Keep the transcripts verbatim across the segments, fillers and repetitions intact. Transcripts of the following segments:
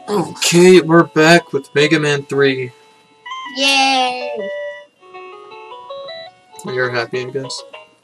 Okay, we're back with Megaman three. Yay! You're happy, I guess.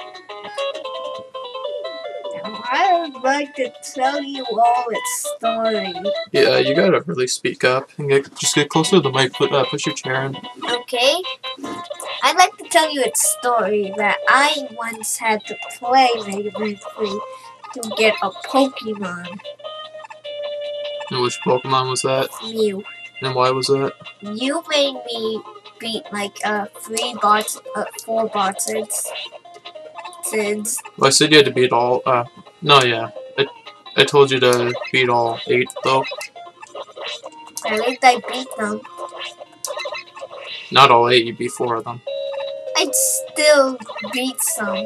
Now, I would like to tell you all its story. Yeah, you gotta really speak up and get just get closer to the mic. Put uh, push your chair in. Okay? I'd like to tell you its story that I once had to play Megaman three to get a Pokemon. And which Pokemon was that? Mew. And why was that? You made me beat like uh three bots, uh, four botsards. Sids. Well, I said you had to beat all. Uh, no, yeah, I I told you to beat all eight though. At least I beat them. Not all eight. You beat four of them. I'd still beat some.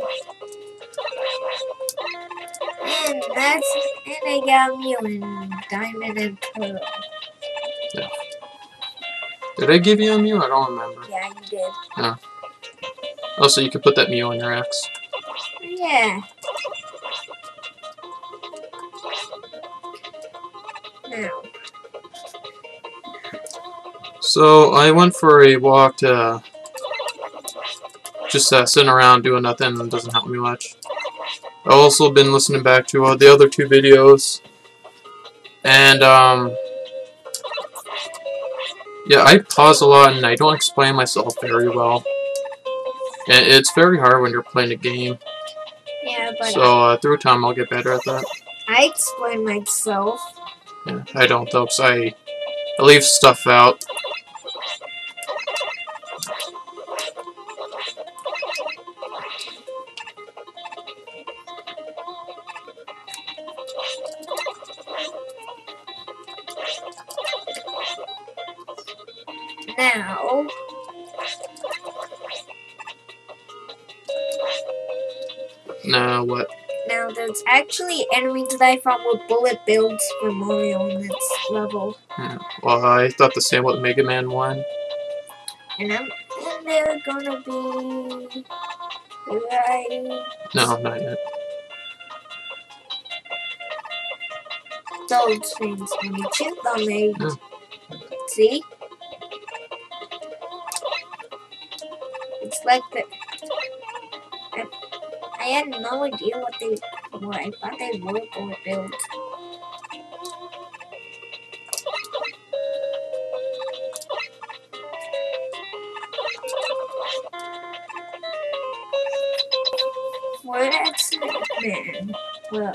And that's and I got Mew in Diamond and Pearl. Yeah. Did I give you a Mew? I don't remember. Yeah, you did. Yeah. Oh, so you could put that Mew on your X. Yeah. Now. So I went for a walk to just uh, sitting around doing nothing and doesn't help me much. I've also been listening back to uh, the other two videos, and um, yeah, I pause a lot and I don't explain myself very well. And it's very hard when you're playing a game. Yeah, but So uh, through time I'll get better at that. I explain myself. Yeah, I don't though, because I, I leave stuff out. Now, Nah, what? now there's actually enemies that I found with bullet builds for Mario in this level. Yeah. Well, I thought the same with Mega Man one. And I'm and they're gonna be right. No, not yet. Those things when you shoot them, they Yeah. see? It's like the I, I had no idea what they were. I thought they were bullet builds. Well, that's man. Well,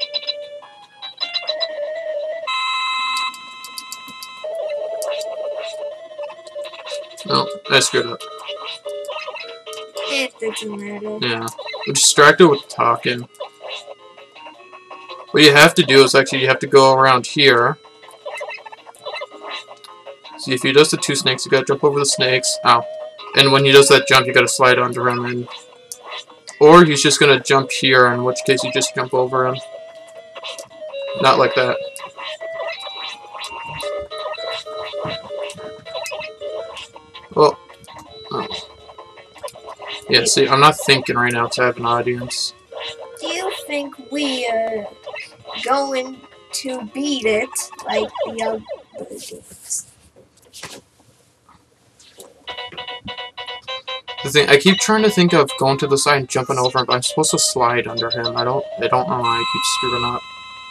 No, I screwed up. it doesn't matter. Yeah. I'm distracted with talking. What you have to do is actually you have to go around here. See, if he does the two snakes, you gotta jump over the snakes. Ow. And when he does that jump, you gotta slide under him. And or he's just gonna jump here, in which case you just jump over him. Not like that. Well, oh. Yeah, see, I'm not thinking right now because I have an audience. Do you think we are going to beat it like the other games? The thing, I keep trying to think of going to the side and jumping over him, but I'm supposed to slide under him. I don't, I don't know why I keep screwing up.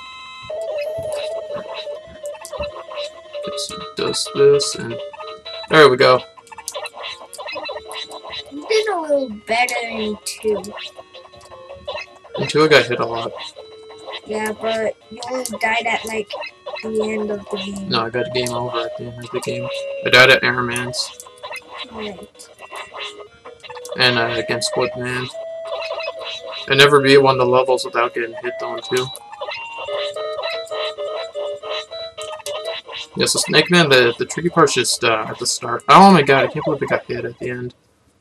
Okay, so he does this, and there we go. You did a little better in two. And two, I got hit a lot. Yeah, but you only died at like the end of the game. No, I got a game over at the end of the game. I died at Airman's Right. and uh, against Woodman. I never beat one of the levels without getting hit though, too. Yeah, so Snake Man, the, the tricky part's just uh, at the start. Oh my god, I can't believe I got hit at the end.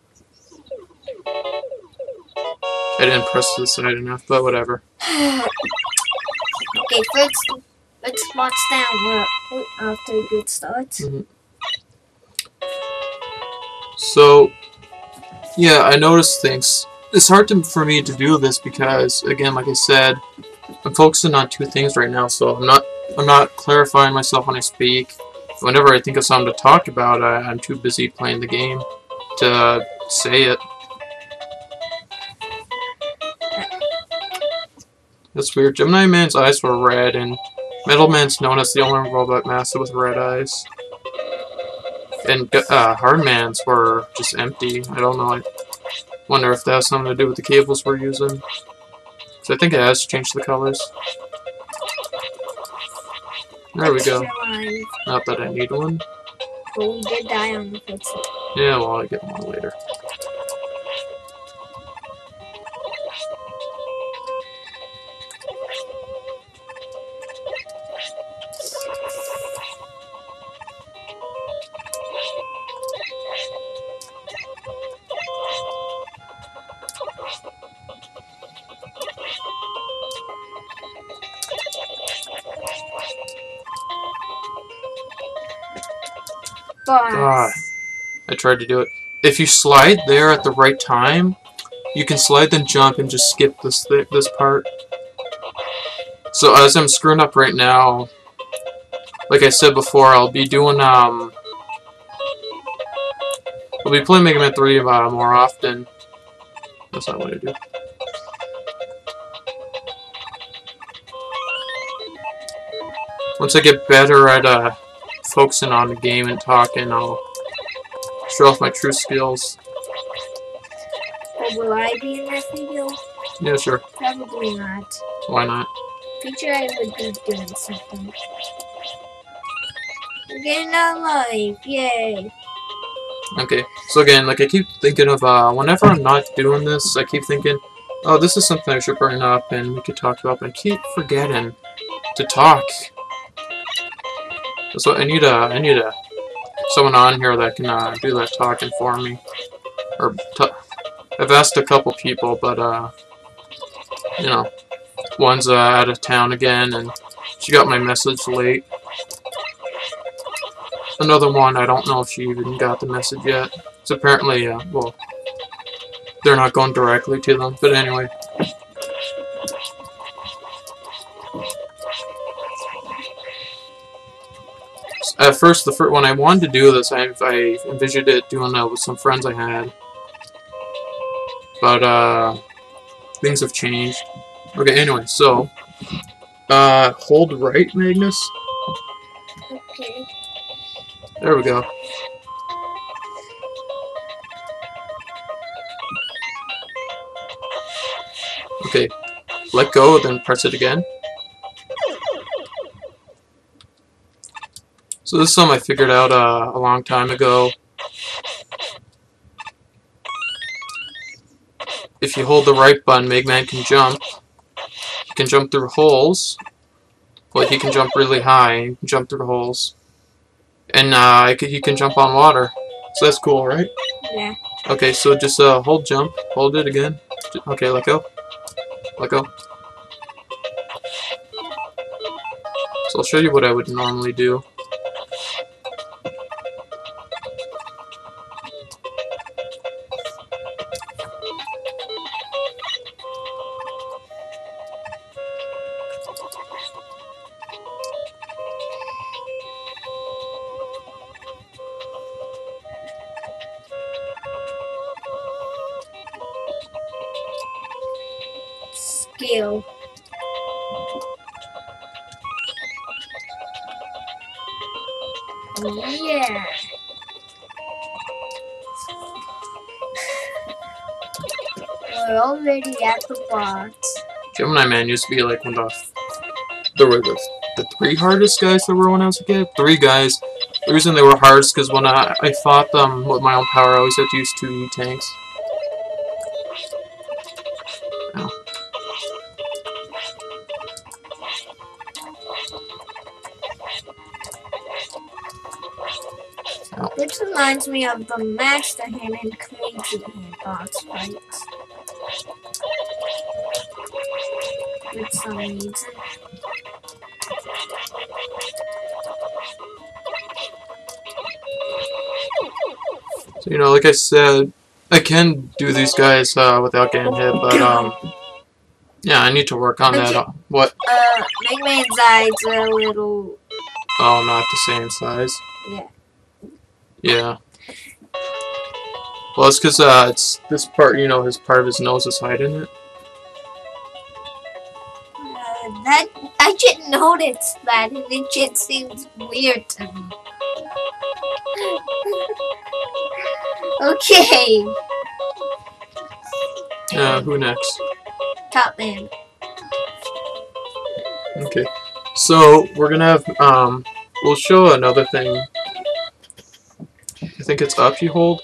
I didn't press the side enough, but whatever. Okay, first, let's march down uh, after a good start. Mm-hmm. So, yeah, I noticed things. It's hard to, for me to do this because, again, like I said, I'm focusing on two things right now, so I'm not I'm not clarifying myself when I speak. Whenever I think of something to talk about, I, I'm too busy playing the game to uh, say it. That's weird. Gemini Man's eyes were red, and Metal Man's known as the only robot master with red eyes. And uh, Hard Man's were just empty. I don't know. I wonder if that has something to do with the cables we're using. So I think it has changed the colors. There we go. Not that I need one. But we did die on the first one. Yeah, well, I get one later. Ah, I tried to do it. If you slide there at the right time, you can slide then jump and just skip this th this part. So as I'm screwing up right now, like I said before, I'll be doing um, I'll be playing Mega Man three uh, more often. That's not what I do. Once I get better at uh. focusing on the game and talking, I'll show off my true skills. But will I be in that video? Yeah, sure. Probably not. Why not? Picture I would be doing something. We're getting out live, yay! Okay, so again, like I keep thinking of, uh, whenever I'm not doing this, I keep thinking, oh, this is something I should bring up and we could talk about, but I keep forgetting to talk. So I need a, I need a, someone on here that can uh, do that talking for me. Or t I've asked a couple people, but uh, you know, one's uh, out of town again, and she got my message late. Another one, I don't know if she even got the message yet. So apparently, uh, well, they're not going directly to them. But anyway. At first, the first when I wanted to do this, I, I envisioned it doing it with some friends I had. But, uh, things have changed. Okay, anyway, so, uh, hold right, Magnus. Okay. There we go. Okay, let go, then press it again. So this is something I figured out uh, a long time ago. If you hold the right button, Megaman can jump. He can jump through holes. Well, he can jump really high. He can jump through holes. And uh, he can jump on water. So that's cool, right? Yeah. Okay, so just uh, hold jump. Hold it again. Okay, let go. Let go. So I'll show you what I would normally do. Skill. Yeah. We're already at the box. Gemini Man used to be like one of the, there were the, the three hardest guys there were when I was a kid. Three guys. The reason they were hard is because when I, I fought them with my own power, I always had to use two E-tanks. Oh. Oh. Which reminds me of the Master Hand and Crazy Hand boss fights. With some reason. So, you know, like I said, I can do these guys uh, without getting hit, but um, Yeah, I need to work on that. Uh, what? Uh, Megaman's eyes are a little... Oh, not the same size. Yeah. Yeah. Well, it's because uh, it's this part, you know, his part of his nose is hiding it. Uh, that... I didn't notice that, and it just seems weird to me. Okay. Uh, who next? Top man. Okay. So, we're gonna have, um, we'll show another thing. I think it's up you hold.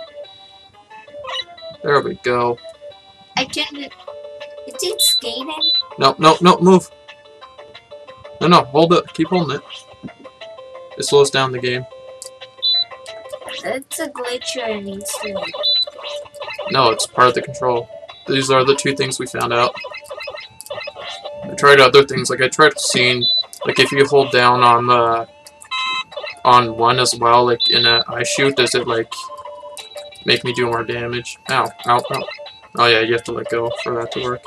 There we go. I didn't... Is it skating? No, no, no, move. No, no, hold it. Keep holding it. It slows down the game. That's a glitch or needs to... No, it's part of the control. These are the two things we found out. I tried other things, like I tried seeing, like if you hold down on the, on one as well, like in a eye shoot, does it like, make me do more damage? Ow, ow, ow. Oh yeah, you have to let go for that to work.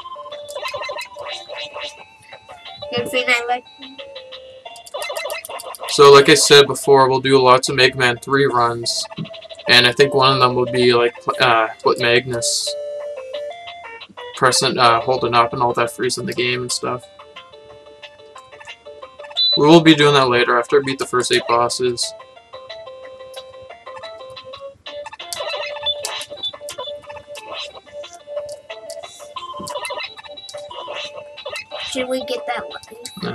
Good thing I like... So like I said before, we'll do lots of Mega Man three runs, and I think one of them would be like, uh, with Magnus. Pressing, uh, holding up and all that, freezing the game and stuff. We will be doing that later after I beat the first eight bosses. Should we get that one? No.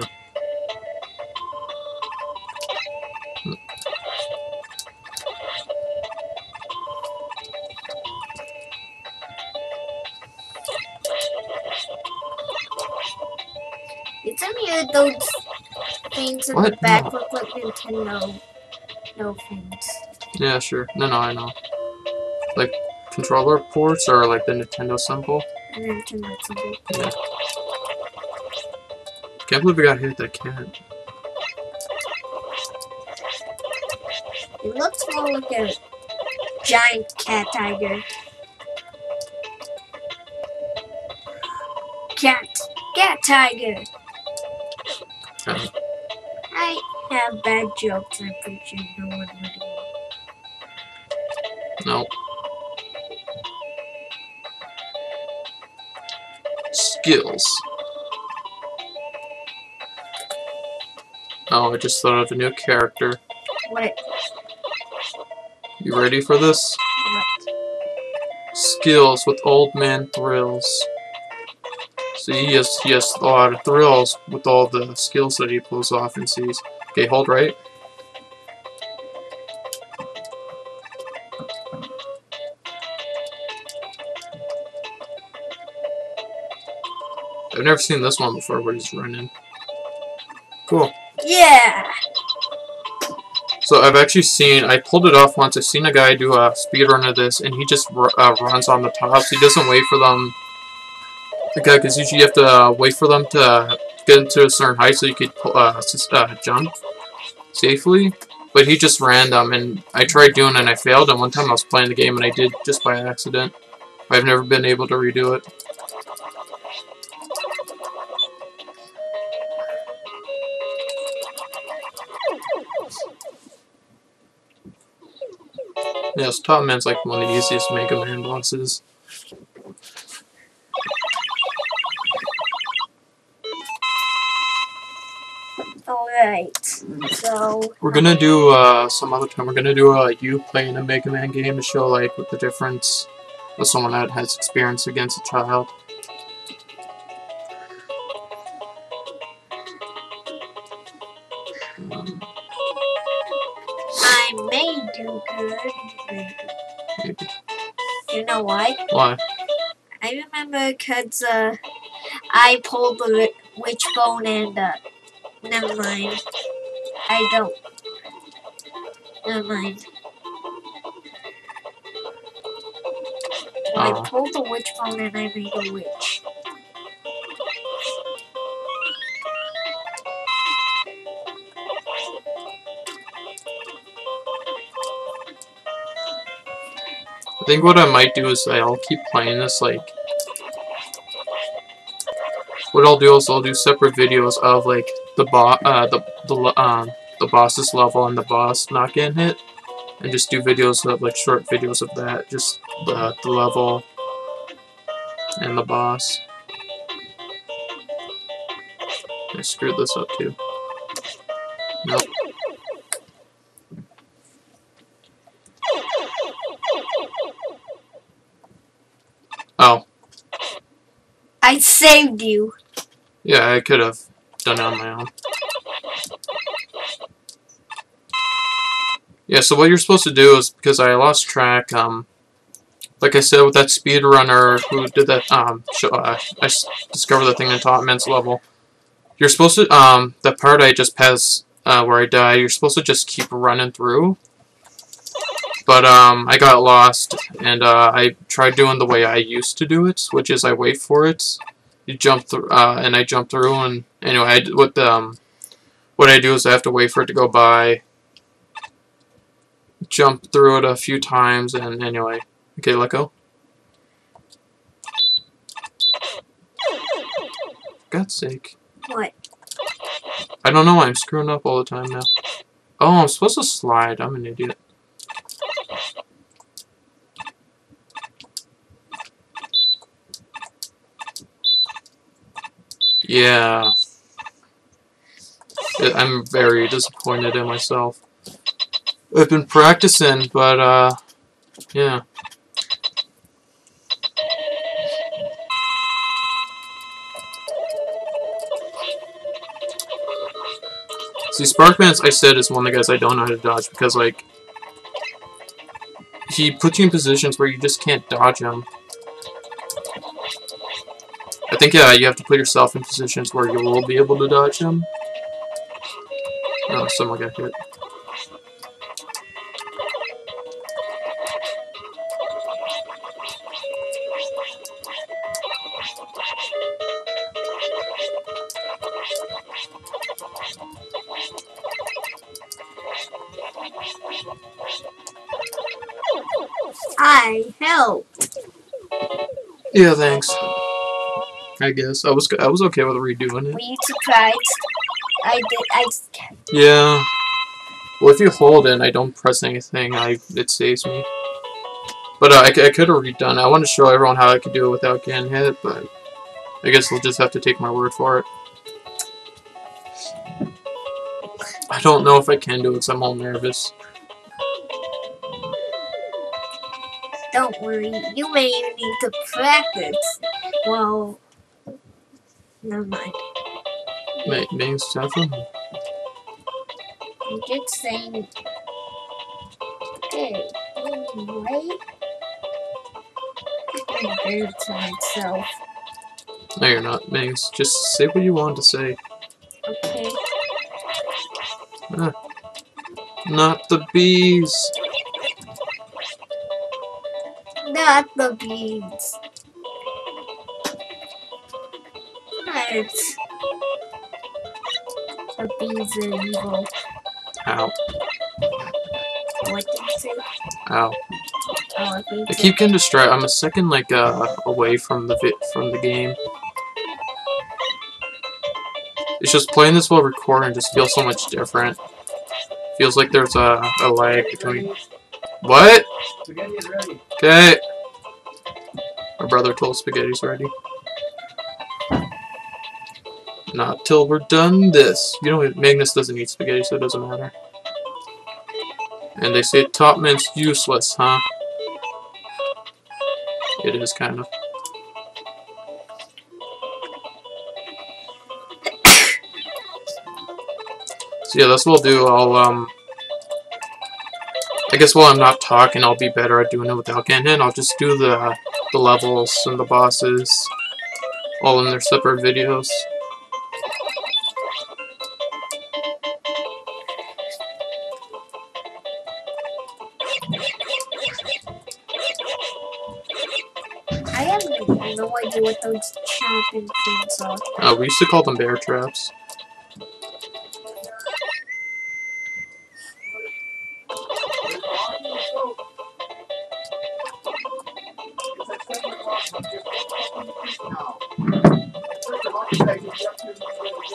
It's any of those things in What? the back No. look like Nintendo no things. Yeah, sure. No, no, I know. Like, controller ports or like the Nintendo symbol? And Nintendo symbol. Yeah. Can't believe we got hit that cat. It looks more like a giant cat tiger. Cat. Cat tiger. Okay. I have bad jokes, I'm pretty sure no one would hear. No. Skills. Oh, I just thought of a new character. What? You ready for this? What? Skills with Old Man Thrills. See, he has, he has a lot of thrills with all the skills that he pulls off and sees. Okay, hold right. I've never seen this one before where he's running. Cool. Yeah! So I've actually seen, I pulled it off once, I've seen a guy do a speedrun of this, and he just uh, runs on the tops. He doesn't wait for them, okay, because usually you have to uh, wait for them to get into a certain height so you could uh, just, uh, jump safely. But he just ran them, and I tried doing it and I failed, and one time I was playing the game and I did just by accident. I've never been able to redo it. Yes, Top Man's like one of the easiest Mega Man bosses. Alright, so... We're gonna do, uh, some other time, we're gonna do, uh, you playing a Mega Man game to show, like, what the difference of someone that has experience against a child. Um, I may do good, maybe. maybe. You know why? Why? I remember because uh, I pulled the wishbone and uh, never mind. I don't. Never mind. I Oh. pulled the wishbone and I made a witch. I think what I might do is I'll keep playing this, like, what I'll do is I'll do separate videos of like the boss, uh, the the um the boss's level and the boss not getting hit, and just do videos of like short videos of that, just the the level and the boss. I screwed this up too. Nope. Oh. I saved you. Yeah, I could have done it on my own. Yeah, so what you're supposed to do is, because I lost track, um, like I said, with that speedrunner who did that, um, show, uh, I discovered the thing in Top Man's level. You're supposed to, um, that part I just passed, uh, where I died, you're supposed to just keep running through. But, um, I got lost, and, uh, I tried doing the way I used to do it, which is I wait for it. You jump through, uh, and I jump through, and, anyway, I, what, um, what I do is I have to wait for it to go by, jump through it a few times, and, anyway. Okay, let go. For God's sake. What? I don't know why I'm screwing up all the time now. Oh, I'm supposed to slide. I'm an idiot. Yeah. I'm very disappointed in myself. I've been practicing, but, uh, yeah. See, Sparkman, I said, is one of the guys I don't know how to dodge because, like, he puts you in positions where you just can't dodge him. I think, yeah, you have to put yourself in positions where you will be able to dodge him. Oh, someone got hit. I helped. Yeah, thanks. I guess I was I was okay with redoing it. Were you surprised? I did. I. Yeah. Well, if you hold it and I don't press anything, I it saves me. But uh, I, I could have redone it. I want to show everyone how I could do it without getting hit, but I guess they'll just have to take my word for it. I don't know if I can do it because I'm all nervous. Don't worry. You may even need to practice. Well, never mind. May May's seven. I'm just saying. Okay. Anyway, I'm very to myself. No, you're not, Maze. Just say what you want to say. Okay. Ah. Not the bees. Not the beans. What? The beans are evil. Ow. What did you say? Ow. Oh, I think I keep getting distracted. I'm a second, like, uh, away from the vi from the game. It's just playing this while recording just feels so much different. Feels like there's a, a lag between... What? Spaghetti's ready. Okay. My brother told spaghetti's ready. Not till we're done this. You know, Magnus doesn't eat spaghetti, so it doesn't matter. And they say Top Man's useless, huh? It is, kind of. So yeah, that's what I'll do. I'll, um... I guess while I'm not talking, I'll be better at doing it without getting hit. I'll just do the, the levels and the bosses all in their separate videos. I have no idea what those champion things are. Uh, we used to call them bear traps.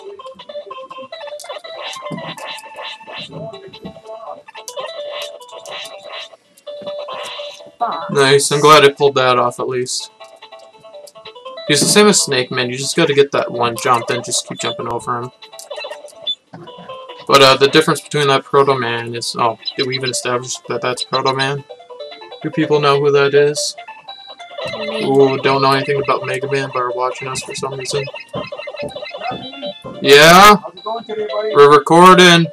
Nice, I'm glad I pulled that off at least. He's the same as Snake Man, you just gotta get that one jump, then just keep jumping over him. But uh, the difference between that Proto Man is... Oh, did we even establish that that's Proto Man? Do people know who that is? Ooh, don't know anything about Megaman but are watching us for some reason. Yeah? We're recording.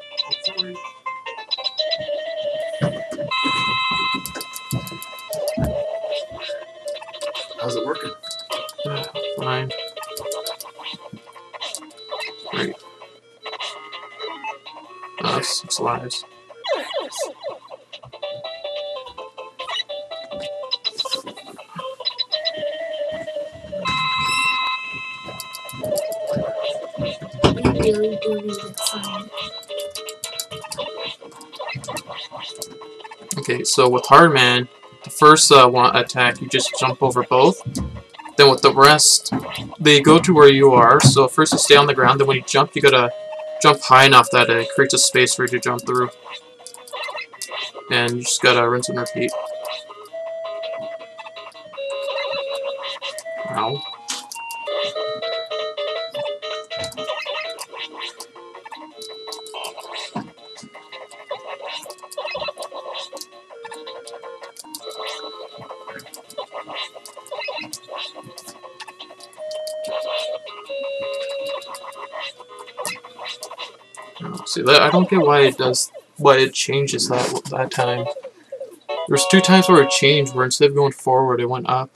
How's it working? Fine. Great. Oh, six lives. We really do need a sign. Okay, so with Hard Man, the first uh, one attack, you just jump over both. Then with the rest, they go to where you are. So first you stay on the ground, then when you jump, you gotta jump high enough that it creates a space for you to jump through. And you just gotta rinse and repeat. Ow. See that? I don't get why it does, why it changes that that time. There's two times where it changed, where instead of going forward, it went up.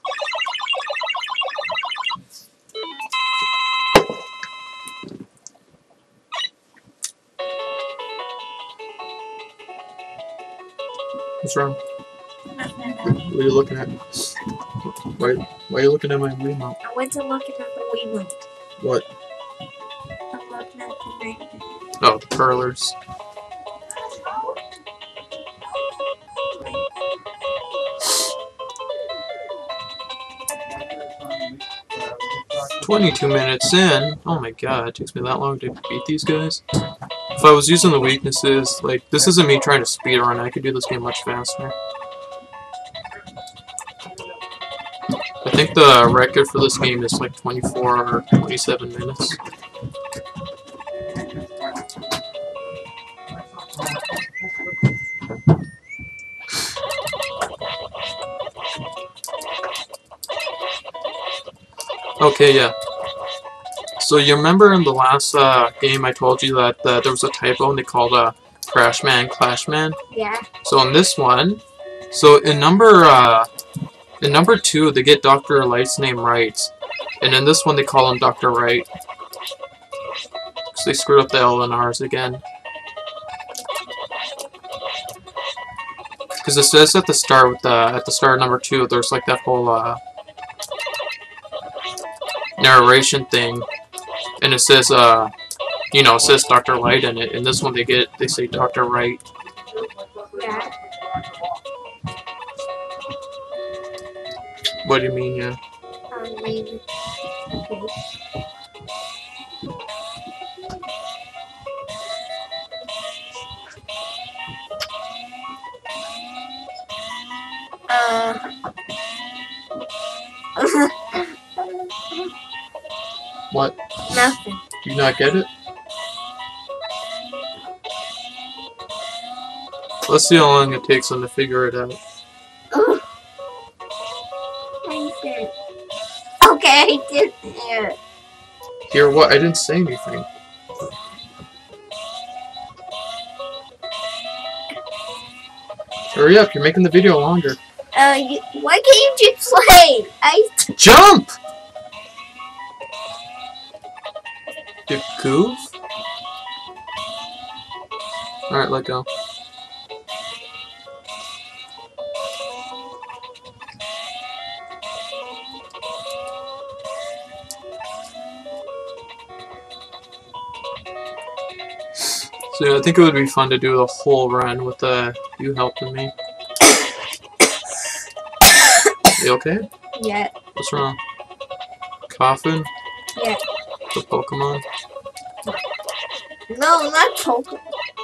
What's wrong? What are you looking at? Why, why are you looking at my Wiimote? I went to looking at the Wiimote. What? I'm looking at the Wiimote. Oh, the curlers. twenty-two minutes in. Oh my god, it takes me that long to beat these guys. If I was using the weaknesses, like, this isn't me trying to speedrun, I could do this game much faster. I think the record for this game is like twenty-four or twenty-seven minutes. Okay, yeah. So you remember in the last uh, game I told you that uh, there was a typo and they called uh, Crash Man Clash Man? Yeah. So in this one, so in number uh, in number two they get Doctor Light's name right, and in this one they call him Doctor Wright. So they screwed up the L and R's again. Because it says at the start with the at the start of number two, there's like that whole uh, narration thing, and it says uh, you know, it says Doctor Light in it. In this one, they get they say Doctor Wright. Yeah. What do you mean, yeah? I mean, okay. Uh. What? Nothing. Do you not get it? Let's see how long it takes them to figure it out. Oh. I did. Okay, I did there. Here, what? I didn't say anything. Hurry up, you're making the video longer. Uh, you, why can't you just play? I. Jump! You goof? Alright, let go. So yeah, I think it would be fun to do the whole run with uh, you helping me. You okay? Yeah. What's wrong? Coughing? Yeah. The Pokemon? No, not Pokemon.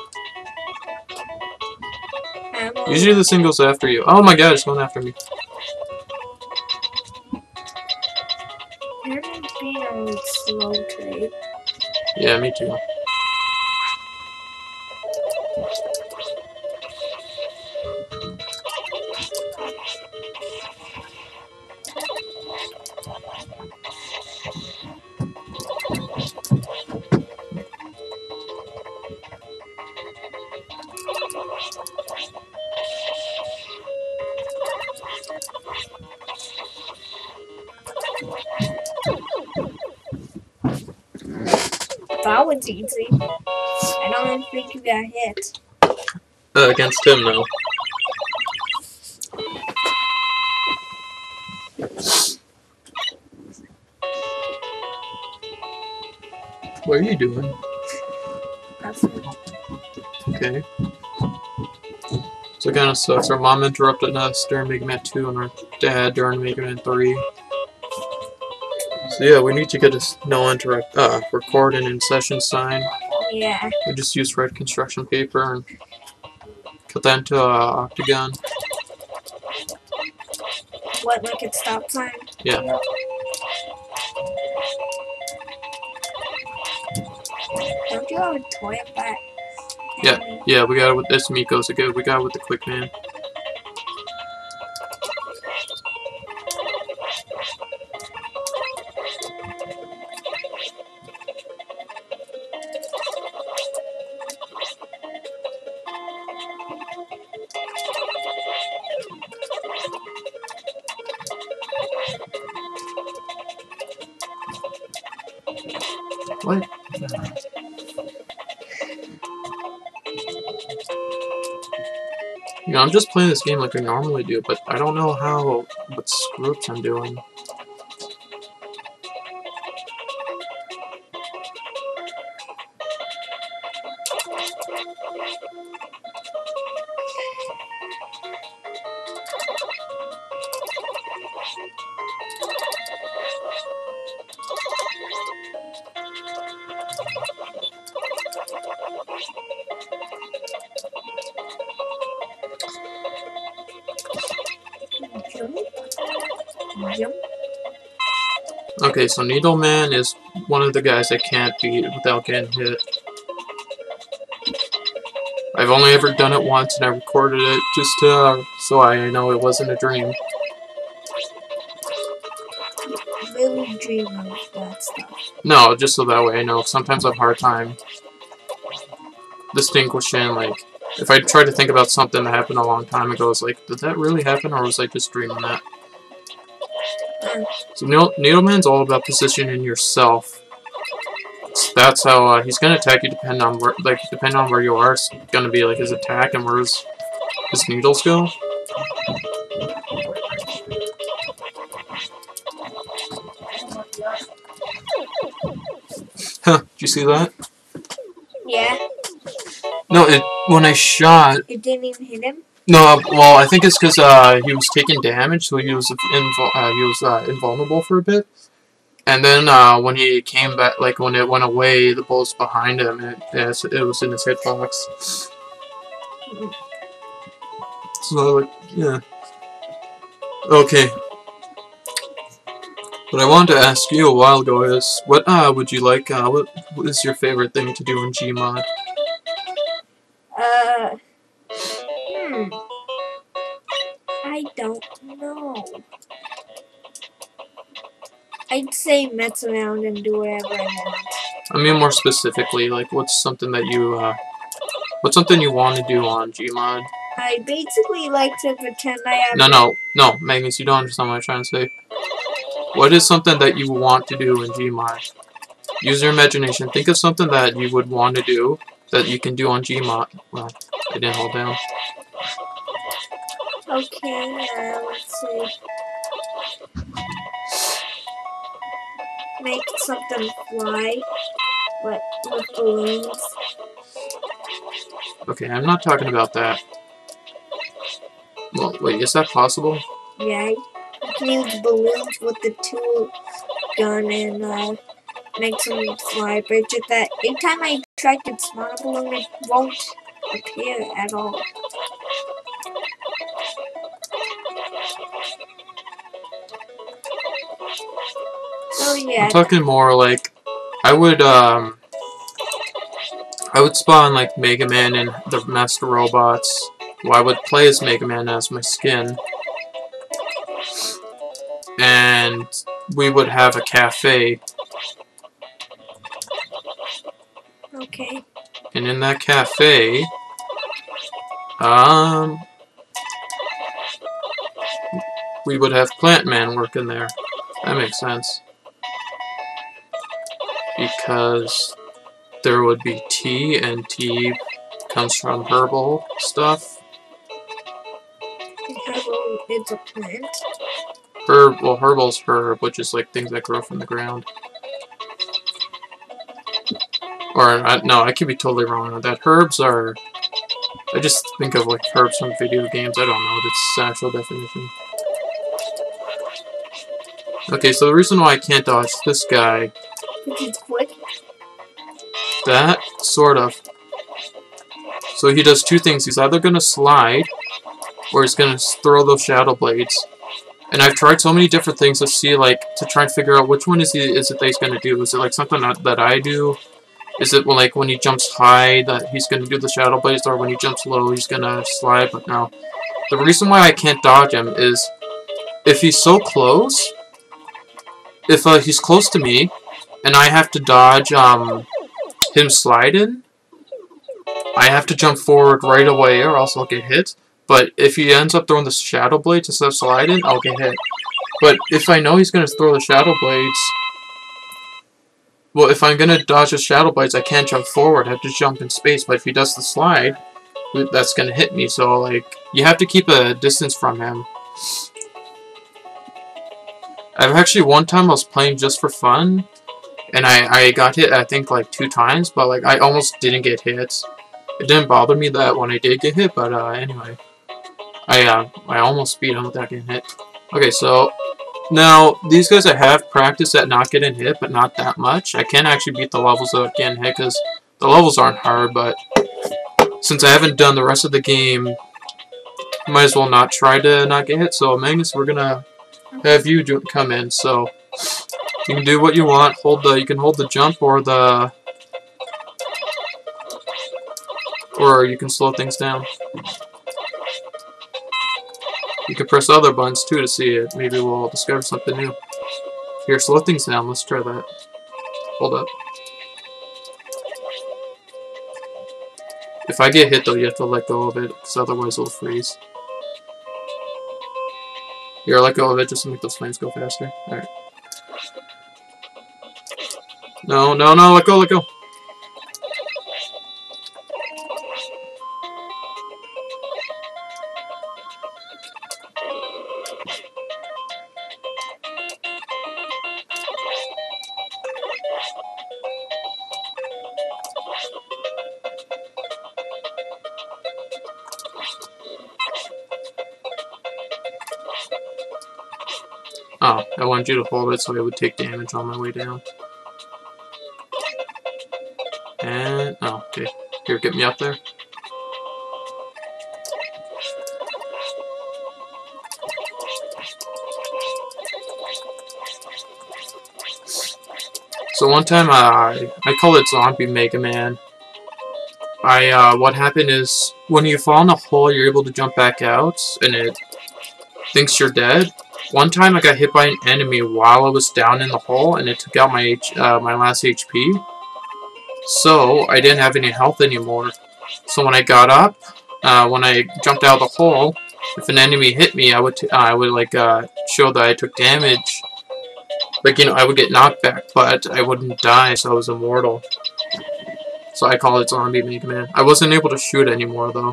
Ammo. Usually this thing goes after you. Oh my god, it's going after me. You're being a little slow today. Yeah, me too. That was easy. I don't think you got hit. Uh, against him, though. What are you doing? Nothing. Okay. So it kind of sucks. Our mom interrupted us during Megaman two and our dad during Megaman three. So yeah, we need to get a no interrupt, uh, record and in session sign. Yeah. We just use red construction paper and cut that into a octagon. What, like a stop sign? Yeah. Don't you have a toy of that? Yeah, yeah, we got it with this Miko's again. We got it with the quick man. What? You know, I'm just playing this game like I normally do, but I don't know how, what screw-ups I'm doing. Jump. Jump. Okay, so Needleman is one of the guys I can't beat without getting hit. I've only ever done it once and I recorded it just to, uh, so I know it wasn't a dream. Really dream of that stuff. No, just so that way I know. Sometimes I have a hard time distinguishing, like, if I try to think about something that happened a long time ago, it's like, did that really happen or was I just dreaming that? Mm. So Needle Needleman's all about positioning yourself. So that's how uh, he's gonna attack you depending on where, like, depending on where you are. It's gonna be like his attack and where his, his needles go. Huh? Did you see that? Yeah. No, it when I shot. It didn't even hit him? No, well, I think it's because uh, he was taking damage, so he was invul uh, he was uh, invulnerable for a bit. And then uh, when he came back, like when it went away, the bullets behind him, it, it, it was in his hitbox. So, like, yeah. Okay. What I wanted to ask you a while ago is, what uh, would you like, uh, what, what is your favorite thing to do in Gmod? Uh, hmm. I don't know. I'd say mess around and do whatever I want. I mean, more specifically, like, what's something that you, uh, what's something you want to do on Gmod? I basically like to pretend I have... No, no, no, Magnus, you don't understand what I'm trying to say. What is something that you want to do in Gmod? Use your imagination. Think of something that you would want to do that you can do on Gmod. Well, I didn't hold down. Okay, uh, let's see. Make something fly, but with balloons. Okay, I'm not talking about that. Well, wait, is that possible? Yeah, you can use balloons with the tool gun and, uh, make some fly, but it's just that anytime I try to spawn a balloon, it won't appear at all. So yeah. I'm talking more like I would um I would spawn like Megaman and the Master Robots. Well, I would play as Megaman as my skin. And we would have a cafe. Okay. And in that cafe, um, we would have Plant Man working there. That makes sense. Because there would be tea, and tea comes from herbal stuff. Herbal is a plant. Herb, well, herbal's herb, which is like things that grow from the ground. Or, uh, no, I could be totally wrong on that. Herbs are... I just think of like herbs from video games. I don't know its actual definition. Okay, so the reason why I can't dodge this guy... He's quick. That, sort of. So he does two things. He's either going to slide, or he's going to throw those shadow blades. And I've tried so many different things to see, like, to try and figure out which one is, he, is it that he's going to do. Is it like something that, that I do? Is it like when he jumps high that he's going to do the shadow blades, or when he jumps low he's going to slide? But no. The reason why I can't dodge him is if he's so close, if uh, he's close to me, and I have to dodge um, him sliding, I have to jump forward right away or else I'll get hit. But if he ends up throwing the shadow blades instead of sliding, I'll get hit. But if I know he's going to throw the shadow blades, well, if I'm going to dodge the shadow blades, I can't jump forward. I have to jump in space. But if he does the slide, that's going to hit me. So, like, you have to keep a distance from him. I've actually, one time I was playing just for fun, and I, I got hit, I think, like, two times. But, like, I almost didn't get hit. It didn't bother me that when I did get hit, but, uh, anyway. I, uh, I almost beat him without getting hit. Okay, so, now, these guys I have practiced at not getting hit, but not that much. I can actually beat the levels without getting hit, because the levels aren't hard, but since I haven't done the rest of the game, might as well not try to not get hit. So, Magnus, we're gonna have you do, come in, so you can do what you want. Hold the, you can hold the jump, or the, or you can slow things down. You can press other buttons too to see it. Maybe we'll discover something new. Here, slow things down. Let's try that. Hold up. If I get hit though, you have to let go of it, because otherwise it'll freeze. Here, let go of it just to make those flames go faster. Alright. No, no, no, let go, let go. Oh, I wanted you to hold it so I would take damage on my way down. And, oh, okay. Here, get me up there. So one time, uh, I, I call it Zombie Megaman. I, uh, what happened is, when you fall in a hole, you're able to jump back out, and it thinks you're dead. One time I got hit by an enemy while I was down in the hole, and it took out my H, uh, my last H P. So, I didn't have any health anymore. So when I got up, uh, when I jumped out of the hole, if an enemy hit me, I would, t uh, I would like, uh, show that I took damage. Like, you know, I would get knocked back, but I wouldn't die, so I was immortal. So I call it Zombie Megaman. I wasn't able to shoot anymore, though.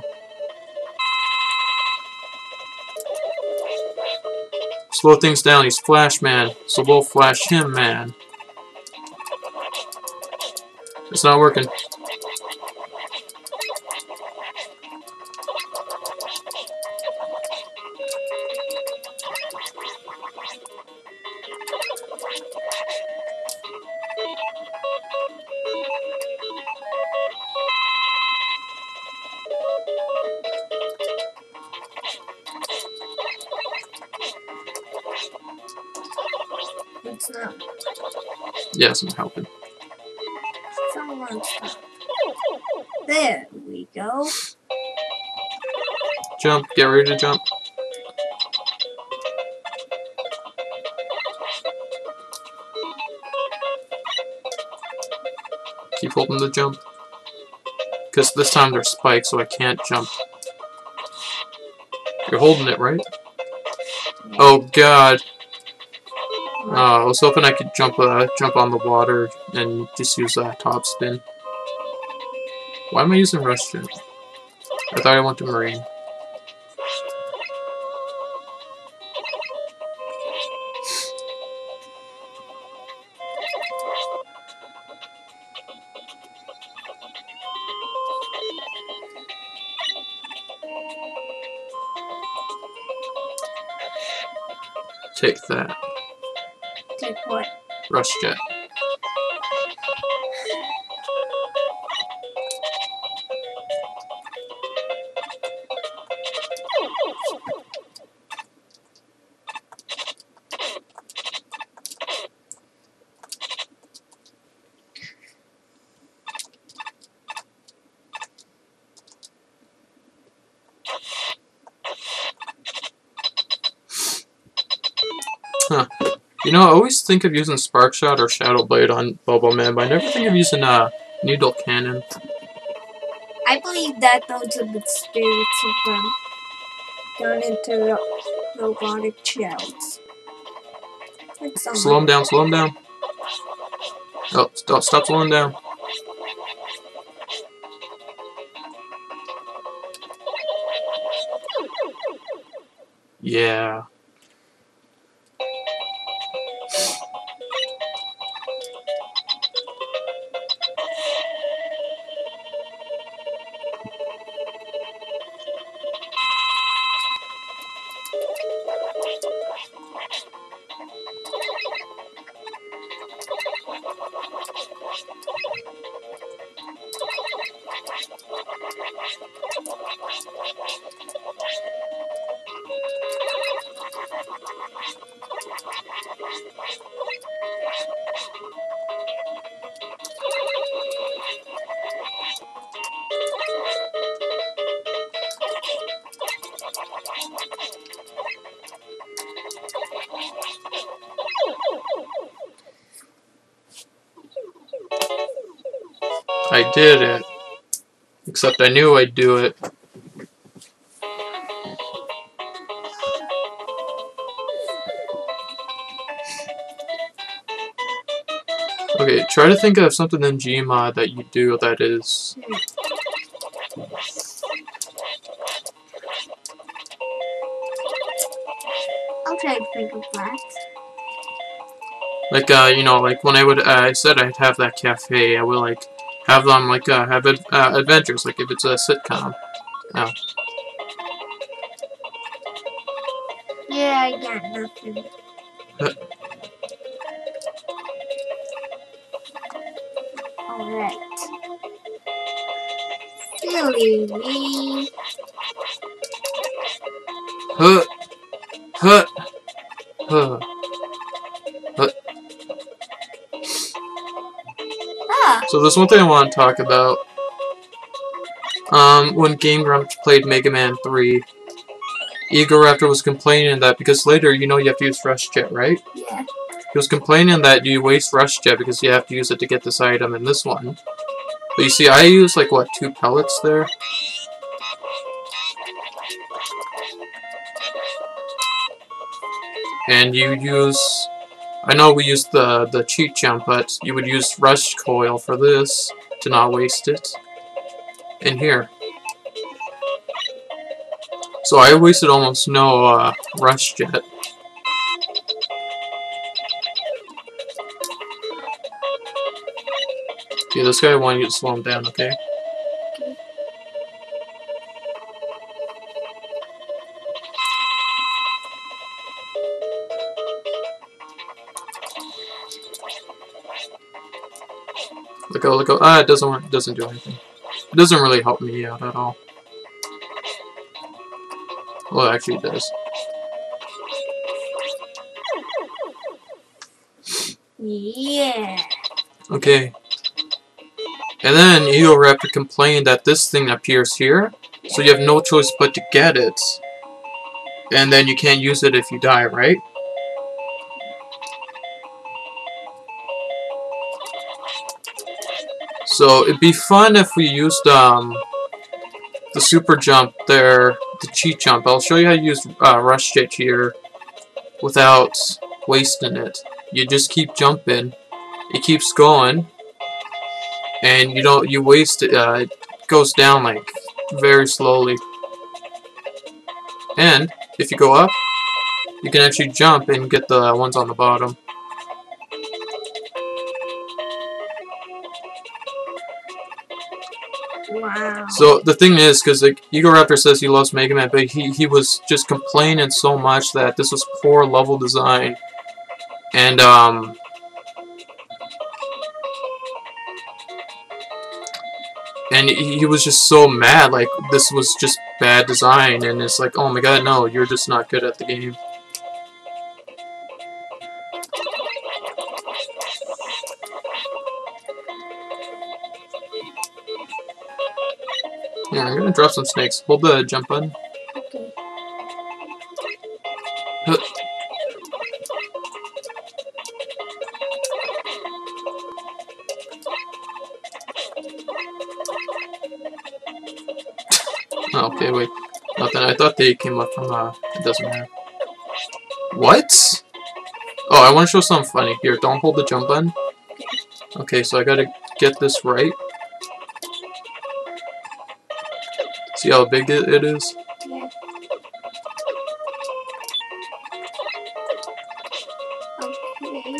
Slow things down, he's Flash Man, so we'll flash him, man. It's not working. Yes, I'm helping. Someone stop. There we go. Jump. Get ready to jump. Keep holding the jump. Because this time they're spiked, so I can't jump. You're holding it, right? Oh god. Uh, I was hoping I could jump uh, jump on the water and just use that top spin. Why am I using rush jet? I thought I went to marine. Take that. Take what? Rush jet. Huh. You know, I always think of using Spark Shot or Shadow Blade on Bobo Man, but I never think of using uh, Needle Cannon. I believe that those are the spirits of them gone into ro robotic shells. Slow him down, slow him down. Oh, stop, stop slowing down. Yeah. I did it. Except I knew I'd do it. Okay, try to think of something in Gmod that you do that is... I'll try to think of that. Like, uh, you know, like when I would, uh, I said I'd have that cafe, I would, like, have them, like, uh, have ad uh, adventures, like if it's a sitcom. Oh. Yeah, I got nothing. Alright. Silly me. Huh. Huh. Huh. Huh. Ah. So there's one thing I want to talk about. Um, when Game Grumps played Mega Man three, Eagle Raptor was complaining that because later, you know, you have to use Rush Jet, right? Yeah. He was complaining that you waste Rush Jet because you have to use it to get this item in this one. But you see, I use like, what, two pellets there? And you use... I know we used the, the cheat jump, but you would use Rush Coil for this to not waste it. In here. So I wasted almost no uh, Rush Jet. Okay, this guy, I want you to slow him down, okay? Let go, let go. Ah, it doesn't work. It doesn't do anything. It doesn't really help me out at all. Well, actually, it does. Yeah. Okay. And then Eagle Raptor complained that this thing appears here, so you have no choice but to get it. And then you can't use it if you die, right? So it'd be fun if we used um the super jump there, the cheat jump. I'll show you how to use uh, Rush Jet here without wasting it. You just keep jumping, it keeps going, and you don't you waste it. Uh, it goes down like very slowly. And if you go up, you can actually jump and get the ones on the bottom. Wow. So the thing is, because like Eagle Raptor says he loves Megaman, but he he was just complaining so much that this was poor level design, and um. And he, he was just so mad, like this was just bad design, and it's like, oh my god, no, you're just not good at the game. Yeah, I'm gonna drop some snakes. Hold the jump button. Okay. Huh. Oh, okay, wait. Nothing. I thought they came up from, uh, it doesn't matter. What? Oh, I want to show something funny. Here, don't hold the jump button. Okay, so I gotta get this right. See how big it, it is? Yeah. Okay.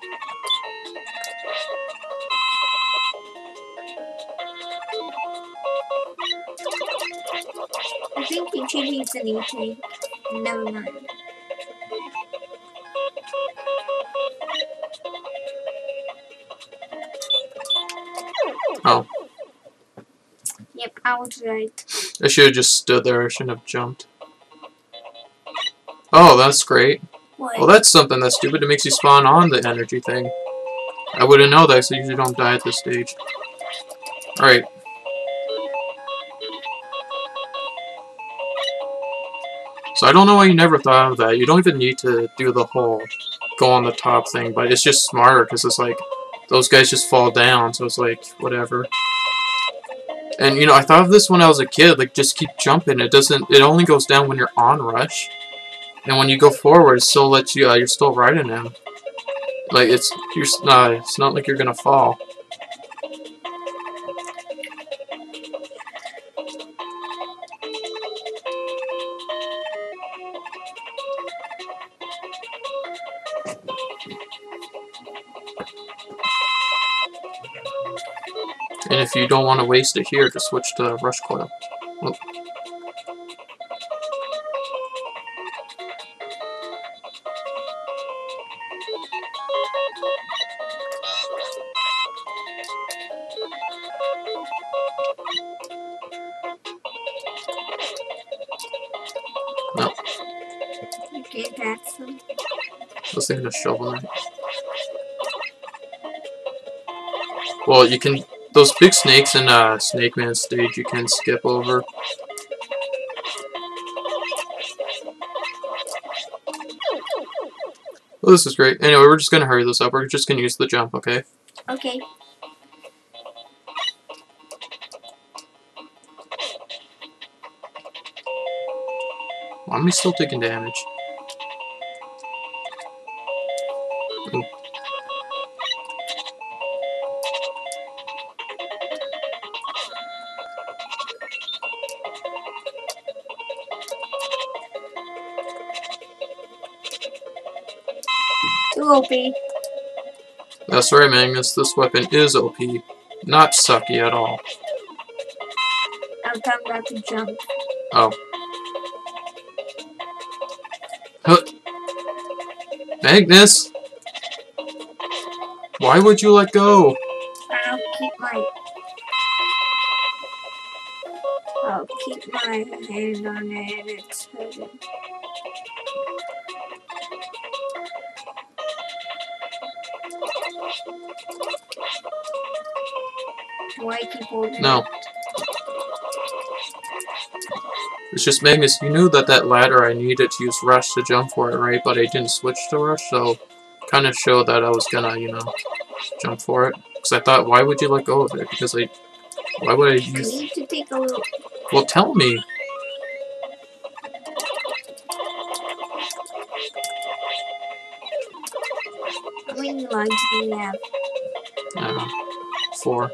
I think you should use an E-tank. Never mind. Oh, Yep, I was right. I should have just stood there. I shouldn't have jumped. Oh, that's great. What? Well, that's something that's stupid. It makes you spawn on the energy thing. I wouldn't know that, so you usually don't die at this stage. Alright. So I don't know why you never thought of that. You don't even need to do the whole go on the top thing, but it's just smarter, because it's like, those guys just fall down, so it's like, whatever. And, you know, I thought of this when I was a kid, like, just keep jumping. It doesn't, it only goes down when you're on Rush. And when you go forward, it still lets you, uh, you're still riding him. Like, it's, you're, uh, it's not like you're gonna fall. And if you don't want to waste it here, just switch to Rush Coil. Oh. No, Okay, that's um, those things are shovel knight. Well, you can, those big snakes in uh, Snake Man stage, you can skip over. Well, this is great. Anyway, we're just gonna hurry this up. We're just gonna use the jump, okay? okay. Why am I still taking damage? Ooh. Too O P. That's right, Magnus. This weapon is O P. Not sucky at all. I'm talking about the jump. Oh. Huh. Magnus! Why would you let go? I'll keep my... I'll keep my hand on it and it's hurting. Why keep holding No. it? It's just Magnus, you knew that that ladder I needed to use Rush to jump for it, right? But I didn't switch to Rush, so kind of showed that I was gonna, you know, jump for it. Because I thought, why would you let go of it? Because I, why would I You use... need to take a little... Well, tell me. How many lives do you have? Uh, four.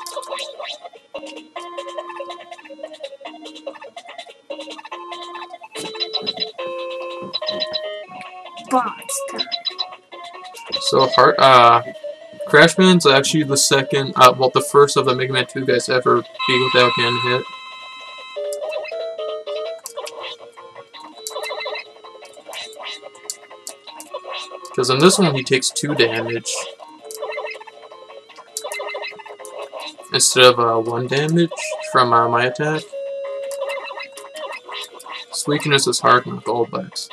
Bots time. So, Heart, uh, Crashman's actually the second, uh, well, the first of the Mega Man two guys ever beat without getting hit. Because in this one, he takes two damage. Instead of uh, one damage from uh, my attack. His weakness is hard and gold backs.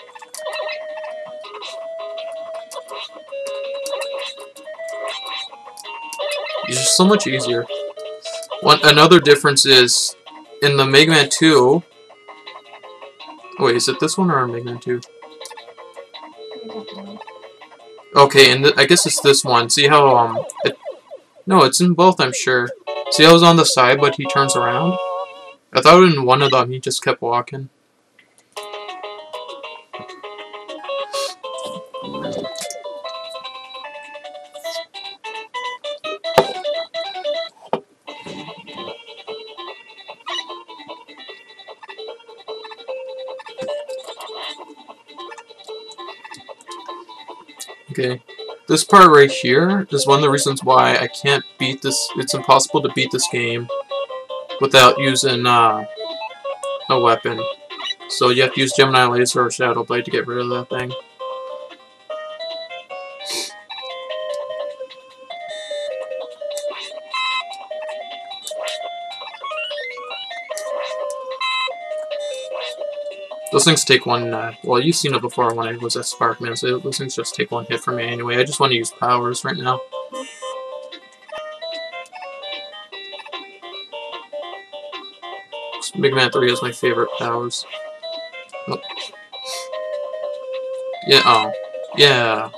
It's just so much easier. One another difference is in the Mega Man two. Oh, wait, is it this one or Mega Man two? I don't know. Okay, and I guess it's this one. See how um, it, no, it's in both. I'm sure. See how it's on the side, but he turns around. I thought in one of them he just kept walking. Okay, this part right here is one of the reasons why I can't beat this. It's impossible to beat this game without using uh, a weapon. So you have to use Gemini Laser or Shadow Blade to get rid of that thing. Those things take one, uh, well, you've seen it before when I was at Sparkman, so those things just take one hit from me anyway. I just want to use powers right now. Mega Man three is my favorite powers. Oh. Yeah, oh. Yeah.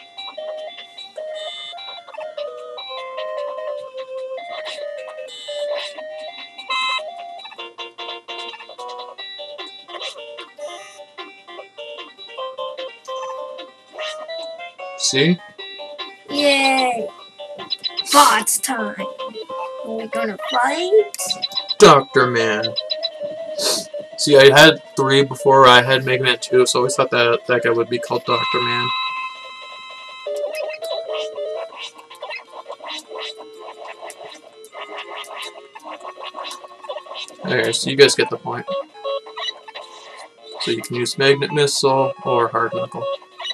See? Yay! Bots time! Are we gonna fight? Doctor Man. See, I had three before I had Mega Man two, so I always thought that that guy would be called Doctor Man. Okay, so you guys get the point. So you can use Magnet Missile or Hard Knuckle.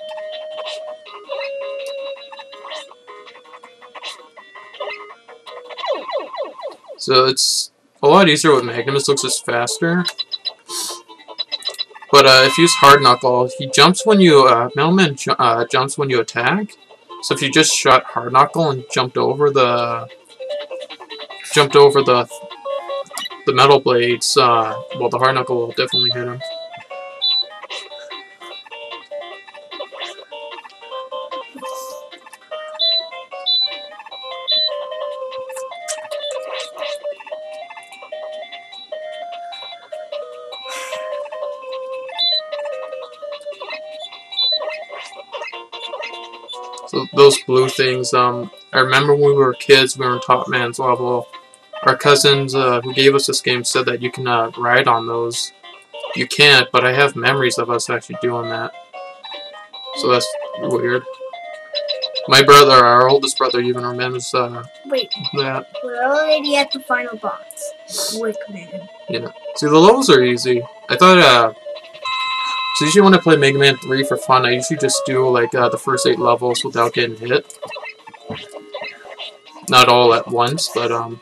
So it's a lot easier with Magnet Missile, looks just faster. But uh, if you use Hard Knuckle, he jumps when you, uh, Megaman ju uh, jumps when you attack. So if you just shot Hard Knuckle and jumped over the, jumped over the, the Metal Blades, uh, well, the Hard Knuckle will definitely hit him. So those blue things, um, I remember when we were kids, we were in Top Man's level. Our cousins uh, who gave us this game said that you can uh, ride on those. You can't, but I have memories of us actually doing that. So that's weird. My brother, our oldest brother, even remembers uh, Wait, that. we're already at the final boss. Wickman. Yeah. See, the levels are easy. I thought, uh... So usually when I play Mega Man three for fun, I usually just do, like, uh, the first eight levels without getting hit. Not all at once, but, um...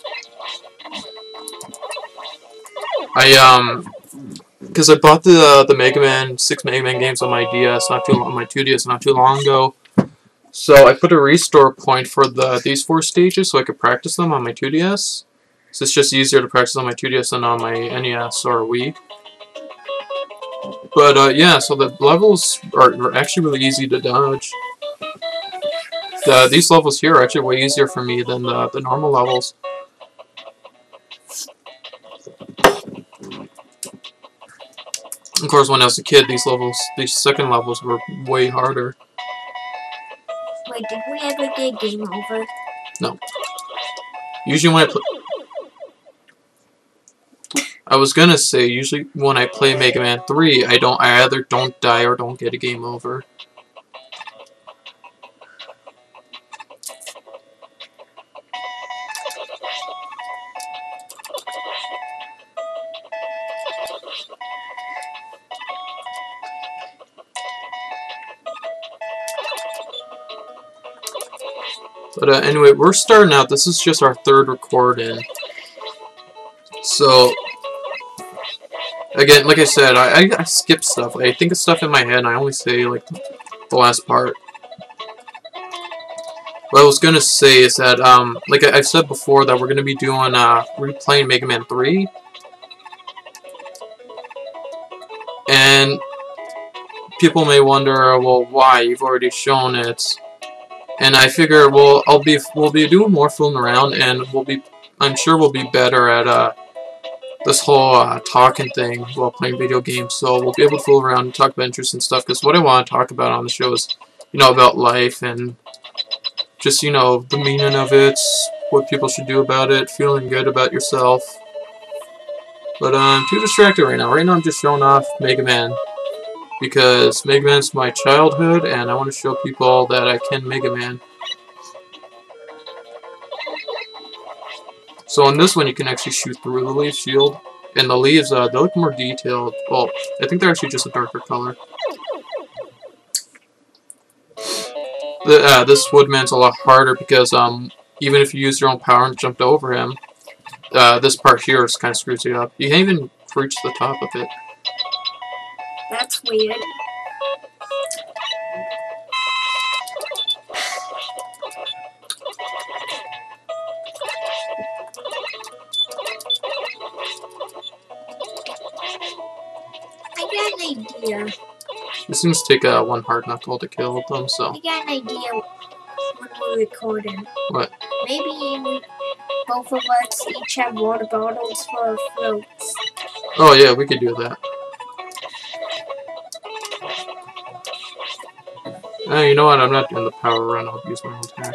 I, um... Because I bought the, uh, the Mega Man, six Mega Man games on my D S, not too long, on my two D S not too long ago. So I put a restore point for the these four stages so I could practice them on my two D S. So it's just easier to practice on my two D S than on my N E S or Wii. But uh, yeah, so the levels are, are actually really easy to dodge. The, these levels here are actually way easier for me than the, the normal levels. Of course, when I was a kid, these levels, these second levels were way harder. Wait, did we ever get game over? No. Usually when I play... I was gonna say, usually when I play Mega Man three, I don't, I either don't die or don't get a game over. But uh, anyway, we're starting out. This is just our third recording. So, again, like I said, I, I, I skip stuff. I think of stuff in my head, and I only say, like, the last part. What I was going to say is that, um, like I, I've said before, that we're going to be doing, uh, replaying Mega Man three. And people may wonder, well, why? You've already shown it. And I figure, well, I'll be, we'll be doing more fooling around, and we'll be, I'm sure we'll be better at, uh, this whole, uh, talking thing while playing video games. So we'll be able to fool around and talk about interesting stuff, because what I want to talk about on the show is, you know, about life, and just, you know, the meaning of it, what people should do about it, feeling good about yourself. But, uh, I'm too distracted right now. Right now I'm just showing off Mega Man. Because Mega Man's my childhood, and I want to show people that I can Mega Man. So on this one, you can actually shoot through the leaf shield. And the leaves, uh, they look more detailed. Well, I think they're actually just a darker color. The, uh, this Woodman's a lot harder because um, even if you use your own power and jumped over him, uh, this part here is kind of screws you up. You can't even reach the top of it. That's weird. I got an idea. These things take uh, one hard knuckle to kill them, so... I got an idea when we're recording. What? Maybe both of us each have water bottles for our throats. Oh yeah, we could do that. Uh, you know what, I'm not doing the power run, I'll use my own attack.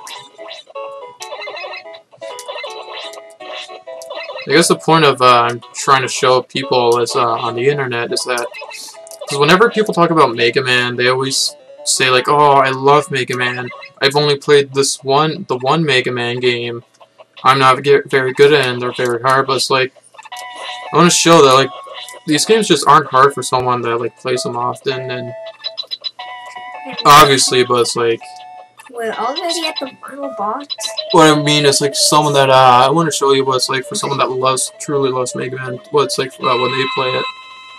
I guess the point of uh, I'm trying to show people is uh, on the internet is that because whenever people talk about Mega Man, they always say like, "Oh, I love Mega Man. I've only played this one, the one Mega Man game. I'm not very good at it, and they're very hard." But it's like I want to show that like these games just aren't hard for someone that like plays them often, and obviously, but it's like. We're already at the final boss. What I mean is like someone that uh, I want to show you what it's like for someone that loves, truly loves Mega Man. What it's like uh, when they play it.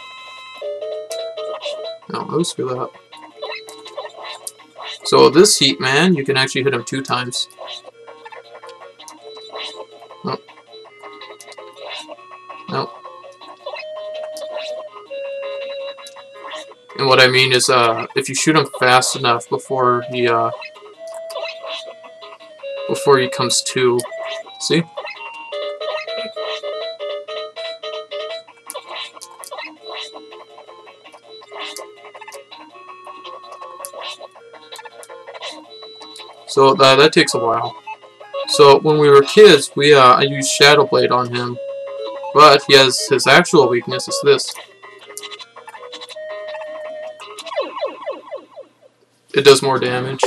No, let me screw that up. So this Heat Man, you can actually hit him two times. Oh. Nope. And what I mean is, uh, if you shoot him fast enough before he, uh, before he comes to, see? So uh, that takes a while. So when we were kids, we uh, I used Shadow Blade on him, but he has his actual weakness is this. It does more damage.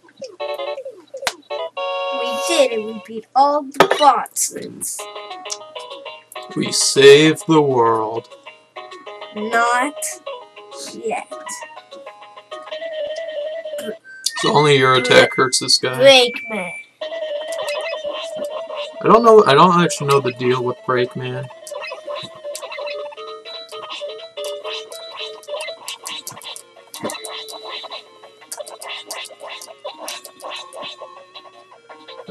We did it. We beat all the bosses. We saved the world. Not yet. So only your attack hurts this guy. Breakman. I don't know. I don't actually know the deal with Breakman.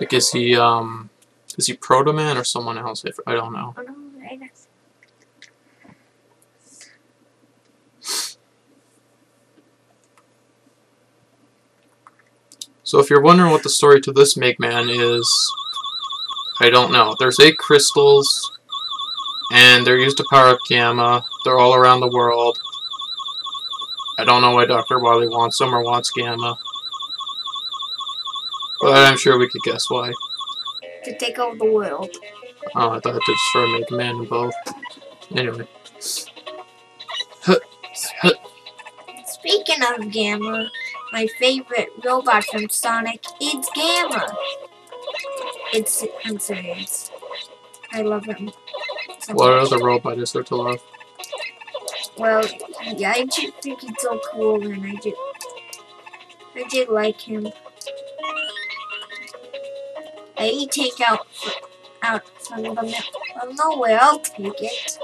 Like, is he, um, is he Proto Man or someone else? I don't know. Oh, no, right next. So if you're wondering what the story to this Megaman is, I don't know. There's eight crystals, and they're used to power up Gamma. They're all around the world. I don't know why Doctor Wily wants them or wants Gamma. But I'm sure we could guess why. To take over the world. Oh, I thought to destroy Megaman in both. Anyway. Speaking of Gamma, my favorite robot from Sonic is Gamma. It's, I'm serious. I love him. So What much. other robot is there to love? Well, yeah, I just think he's so cool, and I do, I did like him. I take out, out from the middle of nowhere. I'll take it.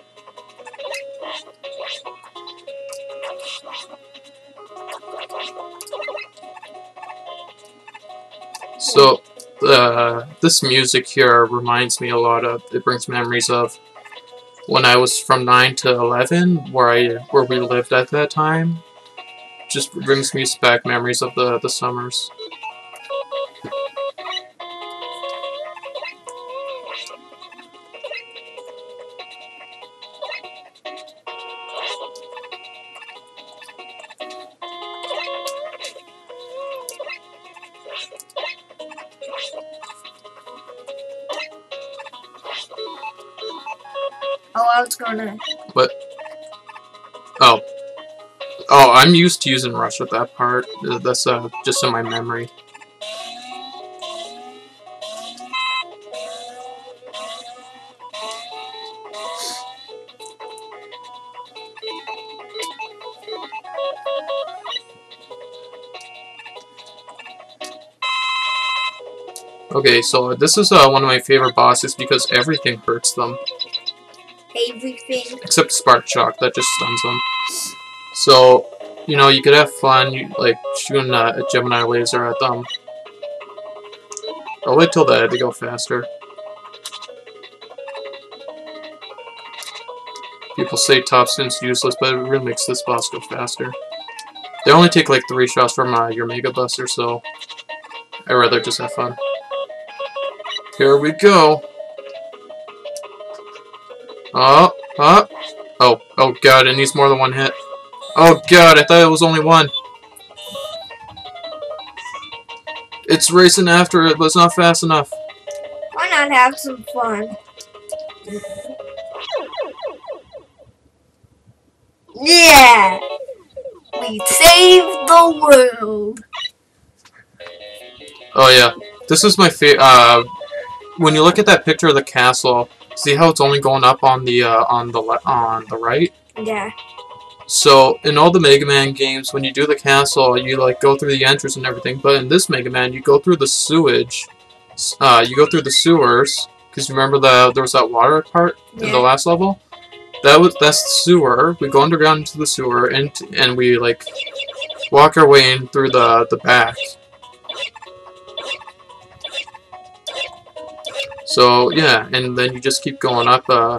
So, uh, this music here reminds me a lot of, it brings memories of when I was from nine to eleven, where I, where we lived at that time. Just brings me back memories of the, the summers. Oh, I was gonna. What? Oh. Oh, I'm used to using Rush with that part. That's uh, just in my memory. Okay, so this is uh, one of my favorite bosses because everything hurts them. Everything. Except Spark Shock, that just stuns them. So, you know, you could have fun, you, like, shooting uh, a Gemini laser at them. I'll wait till they, they go faster. People say top spin's useless, but it really makes this boss go faster. They only take like three shots from uh, your Mega Buster, so I'd rather just have fun. Here we go. Oh, oh, oh, oh god, it needs more than one hit. Oh god, I thought it was only one. It's racing after it, but it's not fast enough. Why not have some fun? Yeah! We saved the world! Oh yeah, this is my favorite. Uh, when you look at that picture of the castle, see how it's only going up on the uh, on the le on the right? Yeah. So in all the Mega Man games, when you do the castle, you like go through the entrance and everything. But in this Mega Man, you go through the sewage. Uh, you go through the sewers because you remember the there was that water part Yeah. in the last level. That was that's the sewer. We go underground into the sewer and and we like walk our way in through the the back. So yeah, and then you just keep going up. Uh,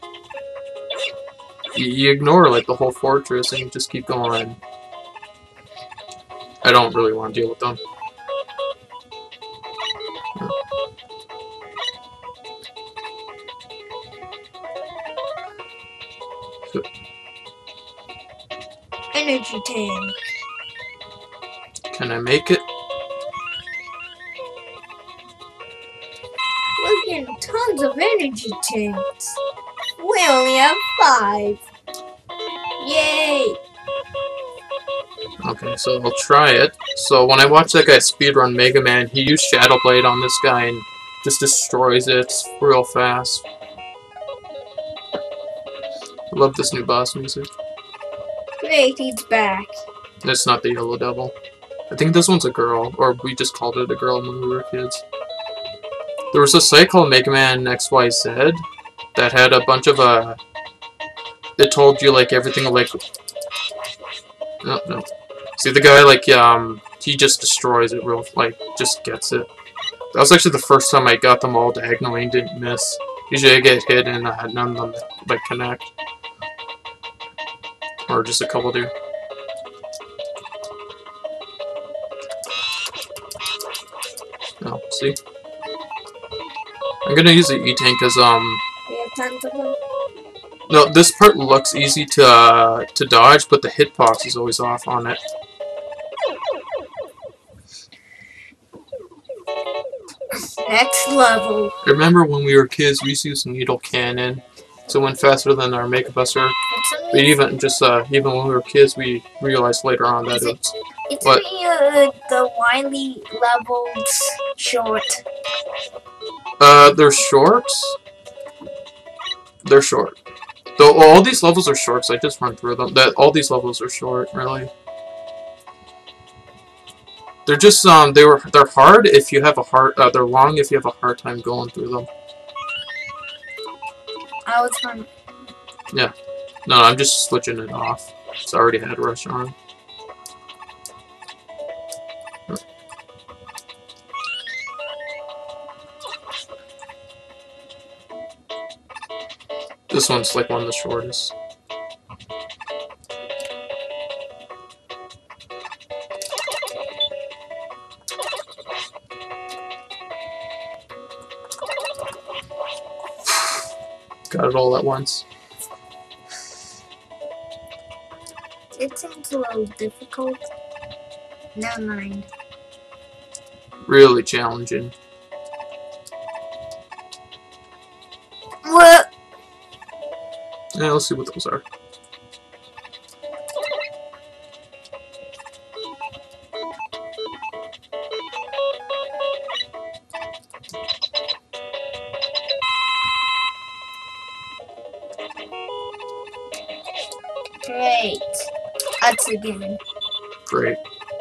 you, you ignore like the whole fortress and you just keep going. I don't really want to deal with them. Energy tank. Can I make it? We're getting tons of energy tanks. We only have five. Yay! Okay, so I'll try it. So when I watched that guy speedrun Mega Man, he used Shadow Blade on this guy and just destroys it real fast. I love this new boss music. Great, he's back. It's not the Yellow Devil. I think this one's a girl, or we just called it a girl when we were kids. There was a site called Mega Man X Y Z that had a bunch of, uh... it told you, like, everything, like... No, no. See, the guy, like, um... he just destroys it real, like, just gets it. That was actually the first time I got them all diagonally and didn't miss. Usually I get hit and uh, none of them like connect. Or just a couple do. Oh, see? I'm gonna use the E-Tank because, um... We have tons of them. no, this part looks easy to, uh, to dodge, but the hitbox is always off on it. Next level. Remember when we were kids, we used to use needle cannon to win faster than our Mega Buster. But even just uh, even when we were kids, we realized later on that Is it it, was it's what? uh, the Wily levels short. Uh, they're short. They're short. Though all these levels are short, so I just run through them. That all these levels are short, really. They're just um, they were they're hard if you have a hard. Uh, they're long if you have a hard time going through them. I was fun. Yeah. No, I'm just switching it off. It's already had rush on. This one's like one of the shortest. Got it all at once. It seems a little difficult. Never mind. Really challenging. What? Yeah, let's see what those are. Great. That's again. Great.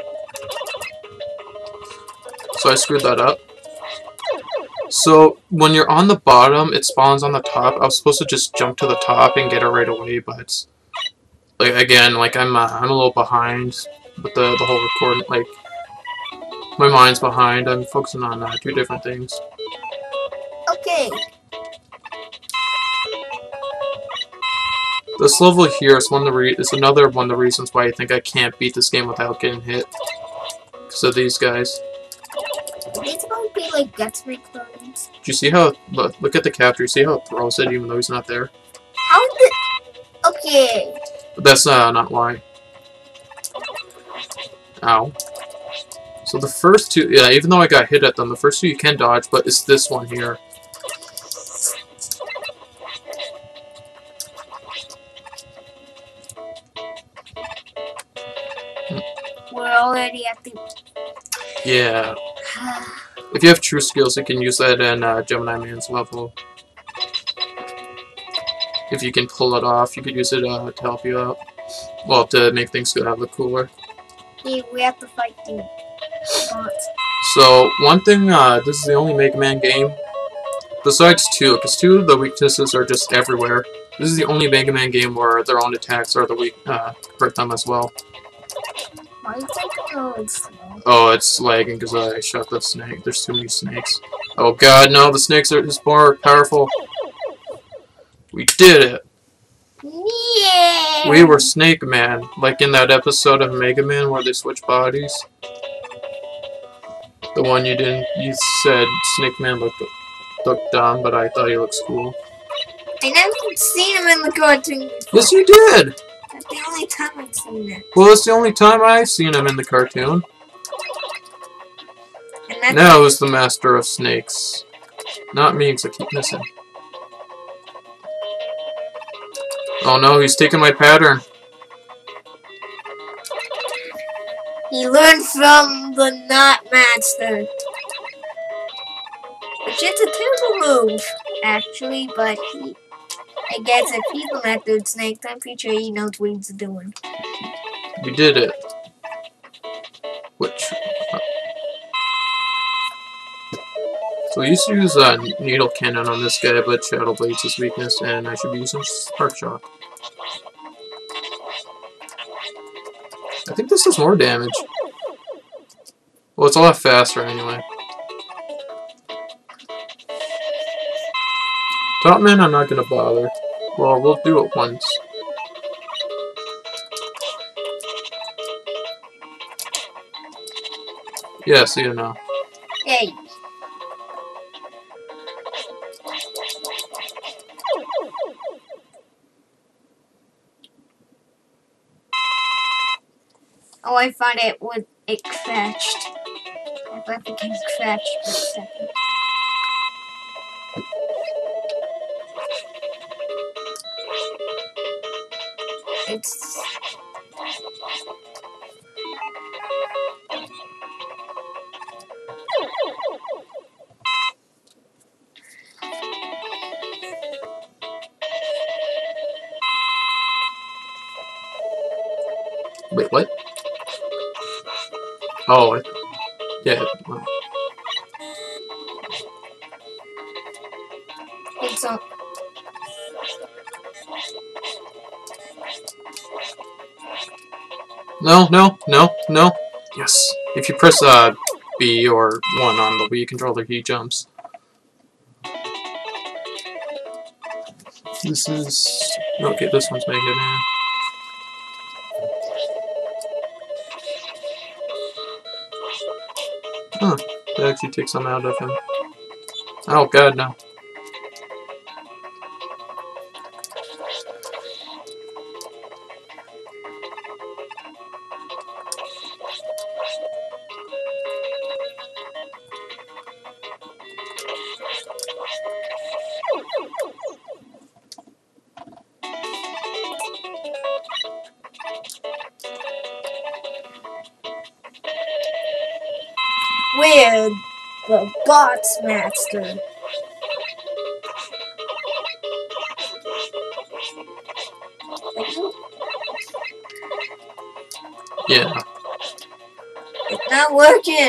So I screwed that up. So when you're on the bottom, it spawns on the top. I was supposed to just jump to the top and get it right away, but it's like again, like I'm uh, I'm a little behind with the the whole recording. Like my mind's behind. I'm focusing on uh, two different things. Okay. This level here is one of the re is another one of the reasons why I think I can't beat this game without getting hit. Because of these guys. These won't be like Gutsmith clones. Do you see how look, look at the capture? You see how it throws it even though he's not there? How did? Okay. But that's uh, not why. Ow. So the first two, yeah, even though I got hit at them, the first two you can dodge, but it's this one here. We're already at the. Yeah. If you have true skills, you can use that in uh, Gemini Man's level. If you can pull it off, you could use it uh, to help you out. Well, to make things go look cooler. Hey, we have to fight the bots. So, one thing, uh, this is the only Mega Man game, besides two, because two of the weaknesses are just everywhere. This is the only Mega Man game where their own attacks are the weak, uh, hurt them as well. Why is it so slow? Oh, it's lagging because I shot the snake. There's too many snakes. Oh god, no, the snakes are just more powerful. We did it! Yeah! We were Snake Man, like in that episode of Mega Man where they switch bodies. The one you didn't, you said Snake Man looked, looked dumb, but I thought he looks cool. I never seen him in the cartoon before. Yes, you did! That's the only time I've seen it. Well, it's the only time I've seen him in the cartoon. And that's Now is the Master of Snakes. Not me, because I keep missing. Oh no, he's taking my pattern. He learned from the Knot Master. Which is a terrible move, actually, but he, I guess if he's the Master of Snakes, I'm pretty sure he knows what he's doing. We did it. Which... Uh, so we used to use uh, Needle Cannon on this guy, but Shadow Blade's his weakness, and I should be using Spark Shock. I think this does more damage. Well, it's a lot faster anyway. Top man, I'm not gonna bother. Well, we'll do it once. Yeah, see you now. Hey. Oh, I thought it would. It crashed. I thought the game crashed for a second. It's. Wait, what? Oh, I, yeah. Well, It's a. no, no, no, no. Yes. If you press uh, B or one on the Wii controller, he jumps. This is... okay, this one's Mega Man. Huh. That actually takes some out of him. Oh god, no. We're the Bots Master. Yeah. It's not working.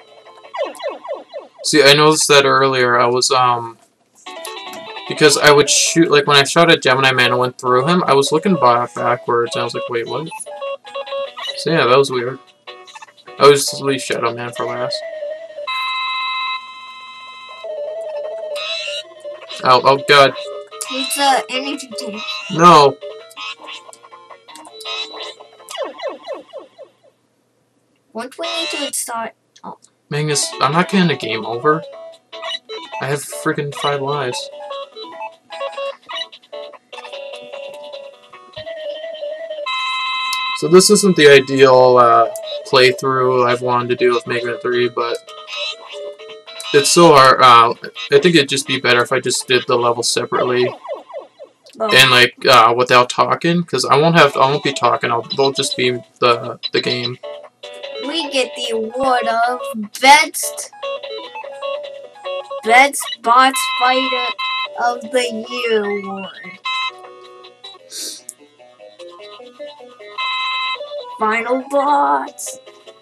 See, I noticed that earlier. I was, um... because I would shoot... like, when I shot at Gemini Man and went through him, I was looking back backwards, and I was like, wait, what? So yeah, that was weird. I was just leave Shadow Man for last. Oh, oh god. It's a energy tank. No! What we need to start? Oh. Mangus, I'm not getting a game over. I have freaking five lives. So this isn't the ideal uh, playthrough I've wanted to do with Megaman three, but it's so hard. Uh, I think it'd just be better if I just did the level separately Oh. and like uh, without talking, because I won't have I won't be talking. I'll they'll just be the the game. We get the award of best best bots fighter of the year award. Final bots.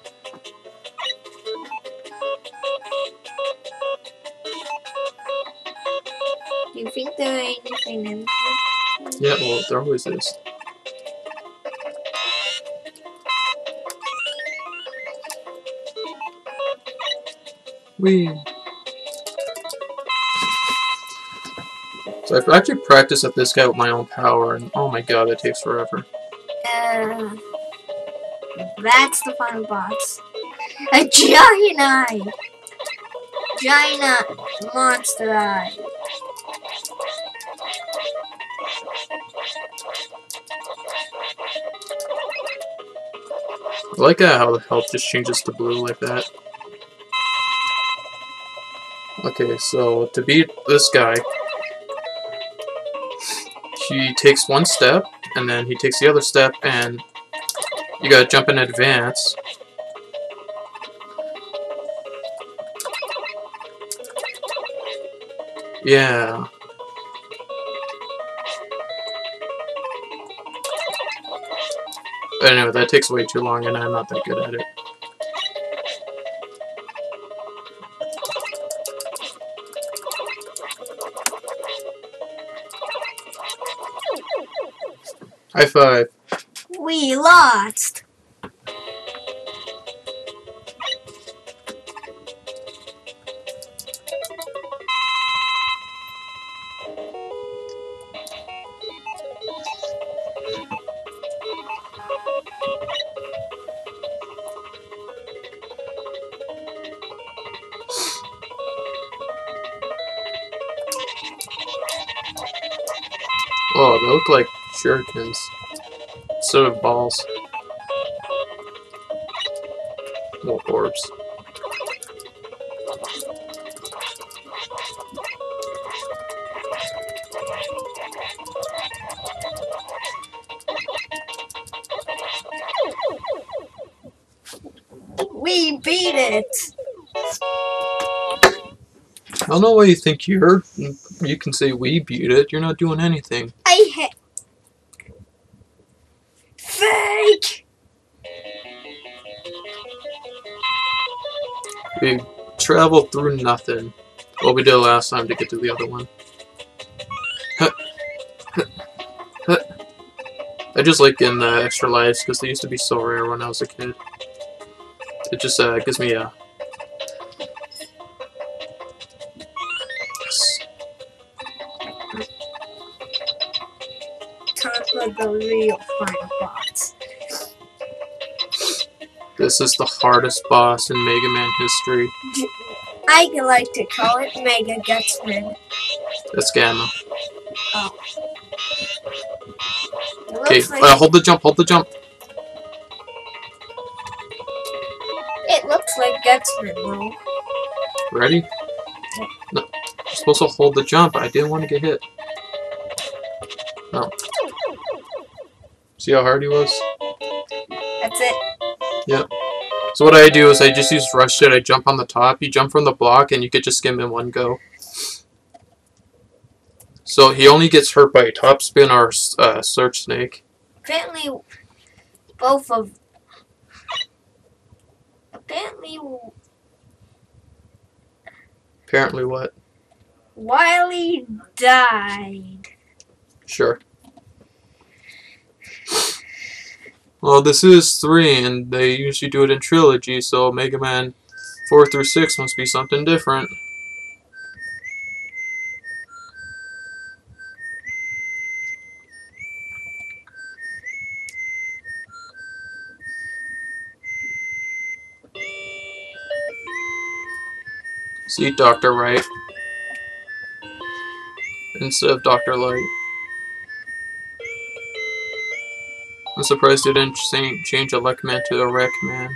Do you think there ain't anything in there? Yeah, well, there always is. Whee. So I've actually practiced at this guy with my own power, and oh my god, that takes forever. Uh, that's the final boss. A giant eye! Giant monster eye. I like uh, how the health just changes to blue like that. Okay, so to beat this guy, he takes one step, and then he takes the other step, and you gotta jump in advance. Yeah. But anyway, that takes way too long, and I'm not that good at it. High five. We lost. Oh, they look like shurikens instead of balls. More orbs. We beat it! I don't know why you think you're. You can say we beat it. You're not doing anything. I hit. Fake! We traveled through nothing. Well, we did last time to get to the other one. I just like getting the extra lives because they used to be so rare when I was a kid. It just uh, gives me a... Yes. Time for the real final boss. This is the hardest boss in Megaman history. I like to call it Mega Gutsman. That's Gamma. Oh. Okay, Like uh, hold the jump, hold the jump. it looks like Gutsman, though. Ready? No, you're supposed to hold the jump. I didn't want to get hit. No. See how hard he was? That's it. Yep. So what I do is I just use rush it. I jump on the top. You jump from the block, and you could just skim in one go. So he only gets hurt by top spin or uh, search snake. Apparently, both of. Apparently, Apparently what? Wily died. Sure. Well, this is three, and they usually do it in trilogy, so Mega Man four through six must be something different. See Doctor Wright instead of Doctor Light. I'm surprised they didn't change Elect Man to a Wreck Man.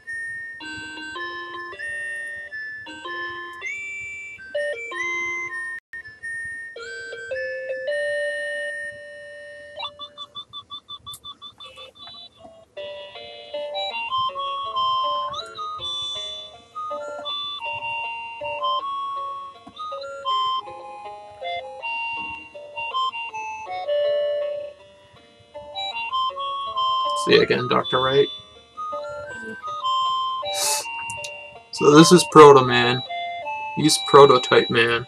See again, Doctor Wright. So this is Proto Man. He's Prototype Man.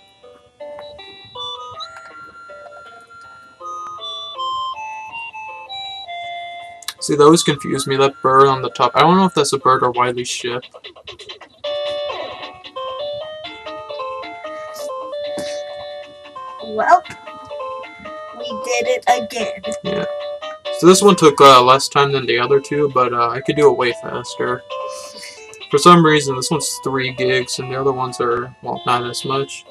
See, that always confused me, that bird on the top. I don't know if that's a bird or Wily's ship. Well, we did it again. Yeah. So this one took uh, less time than the other two, but uh, I could do it way faster. For some reason, this one's three gigs, and the other ones are, well, not as much.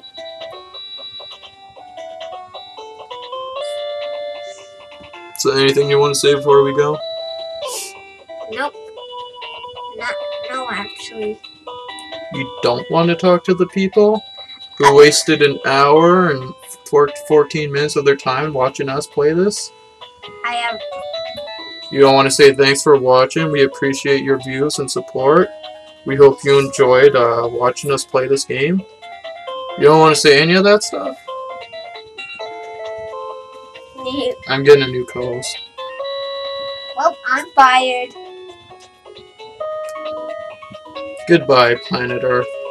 So anything you want to say before we go? Nope. Not, no, actually. You don't want to talk to the people who wasted an hour and fourteen minutes of their time watching us play this? I have. You don't want to say thanks for watching. We appreciate your views and support. We hope you enjoyed uh, watching us play this game. You don't want to say any of that stuff? I'm getting a new co-host. Well, I'm fired. Goodbye, planet Earth.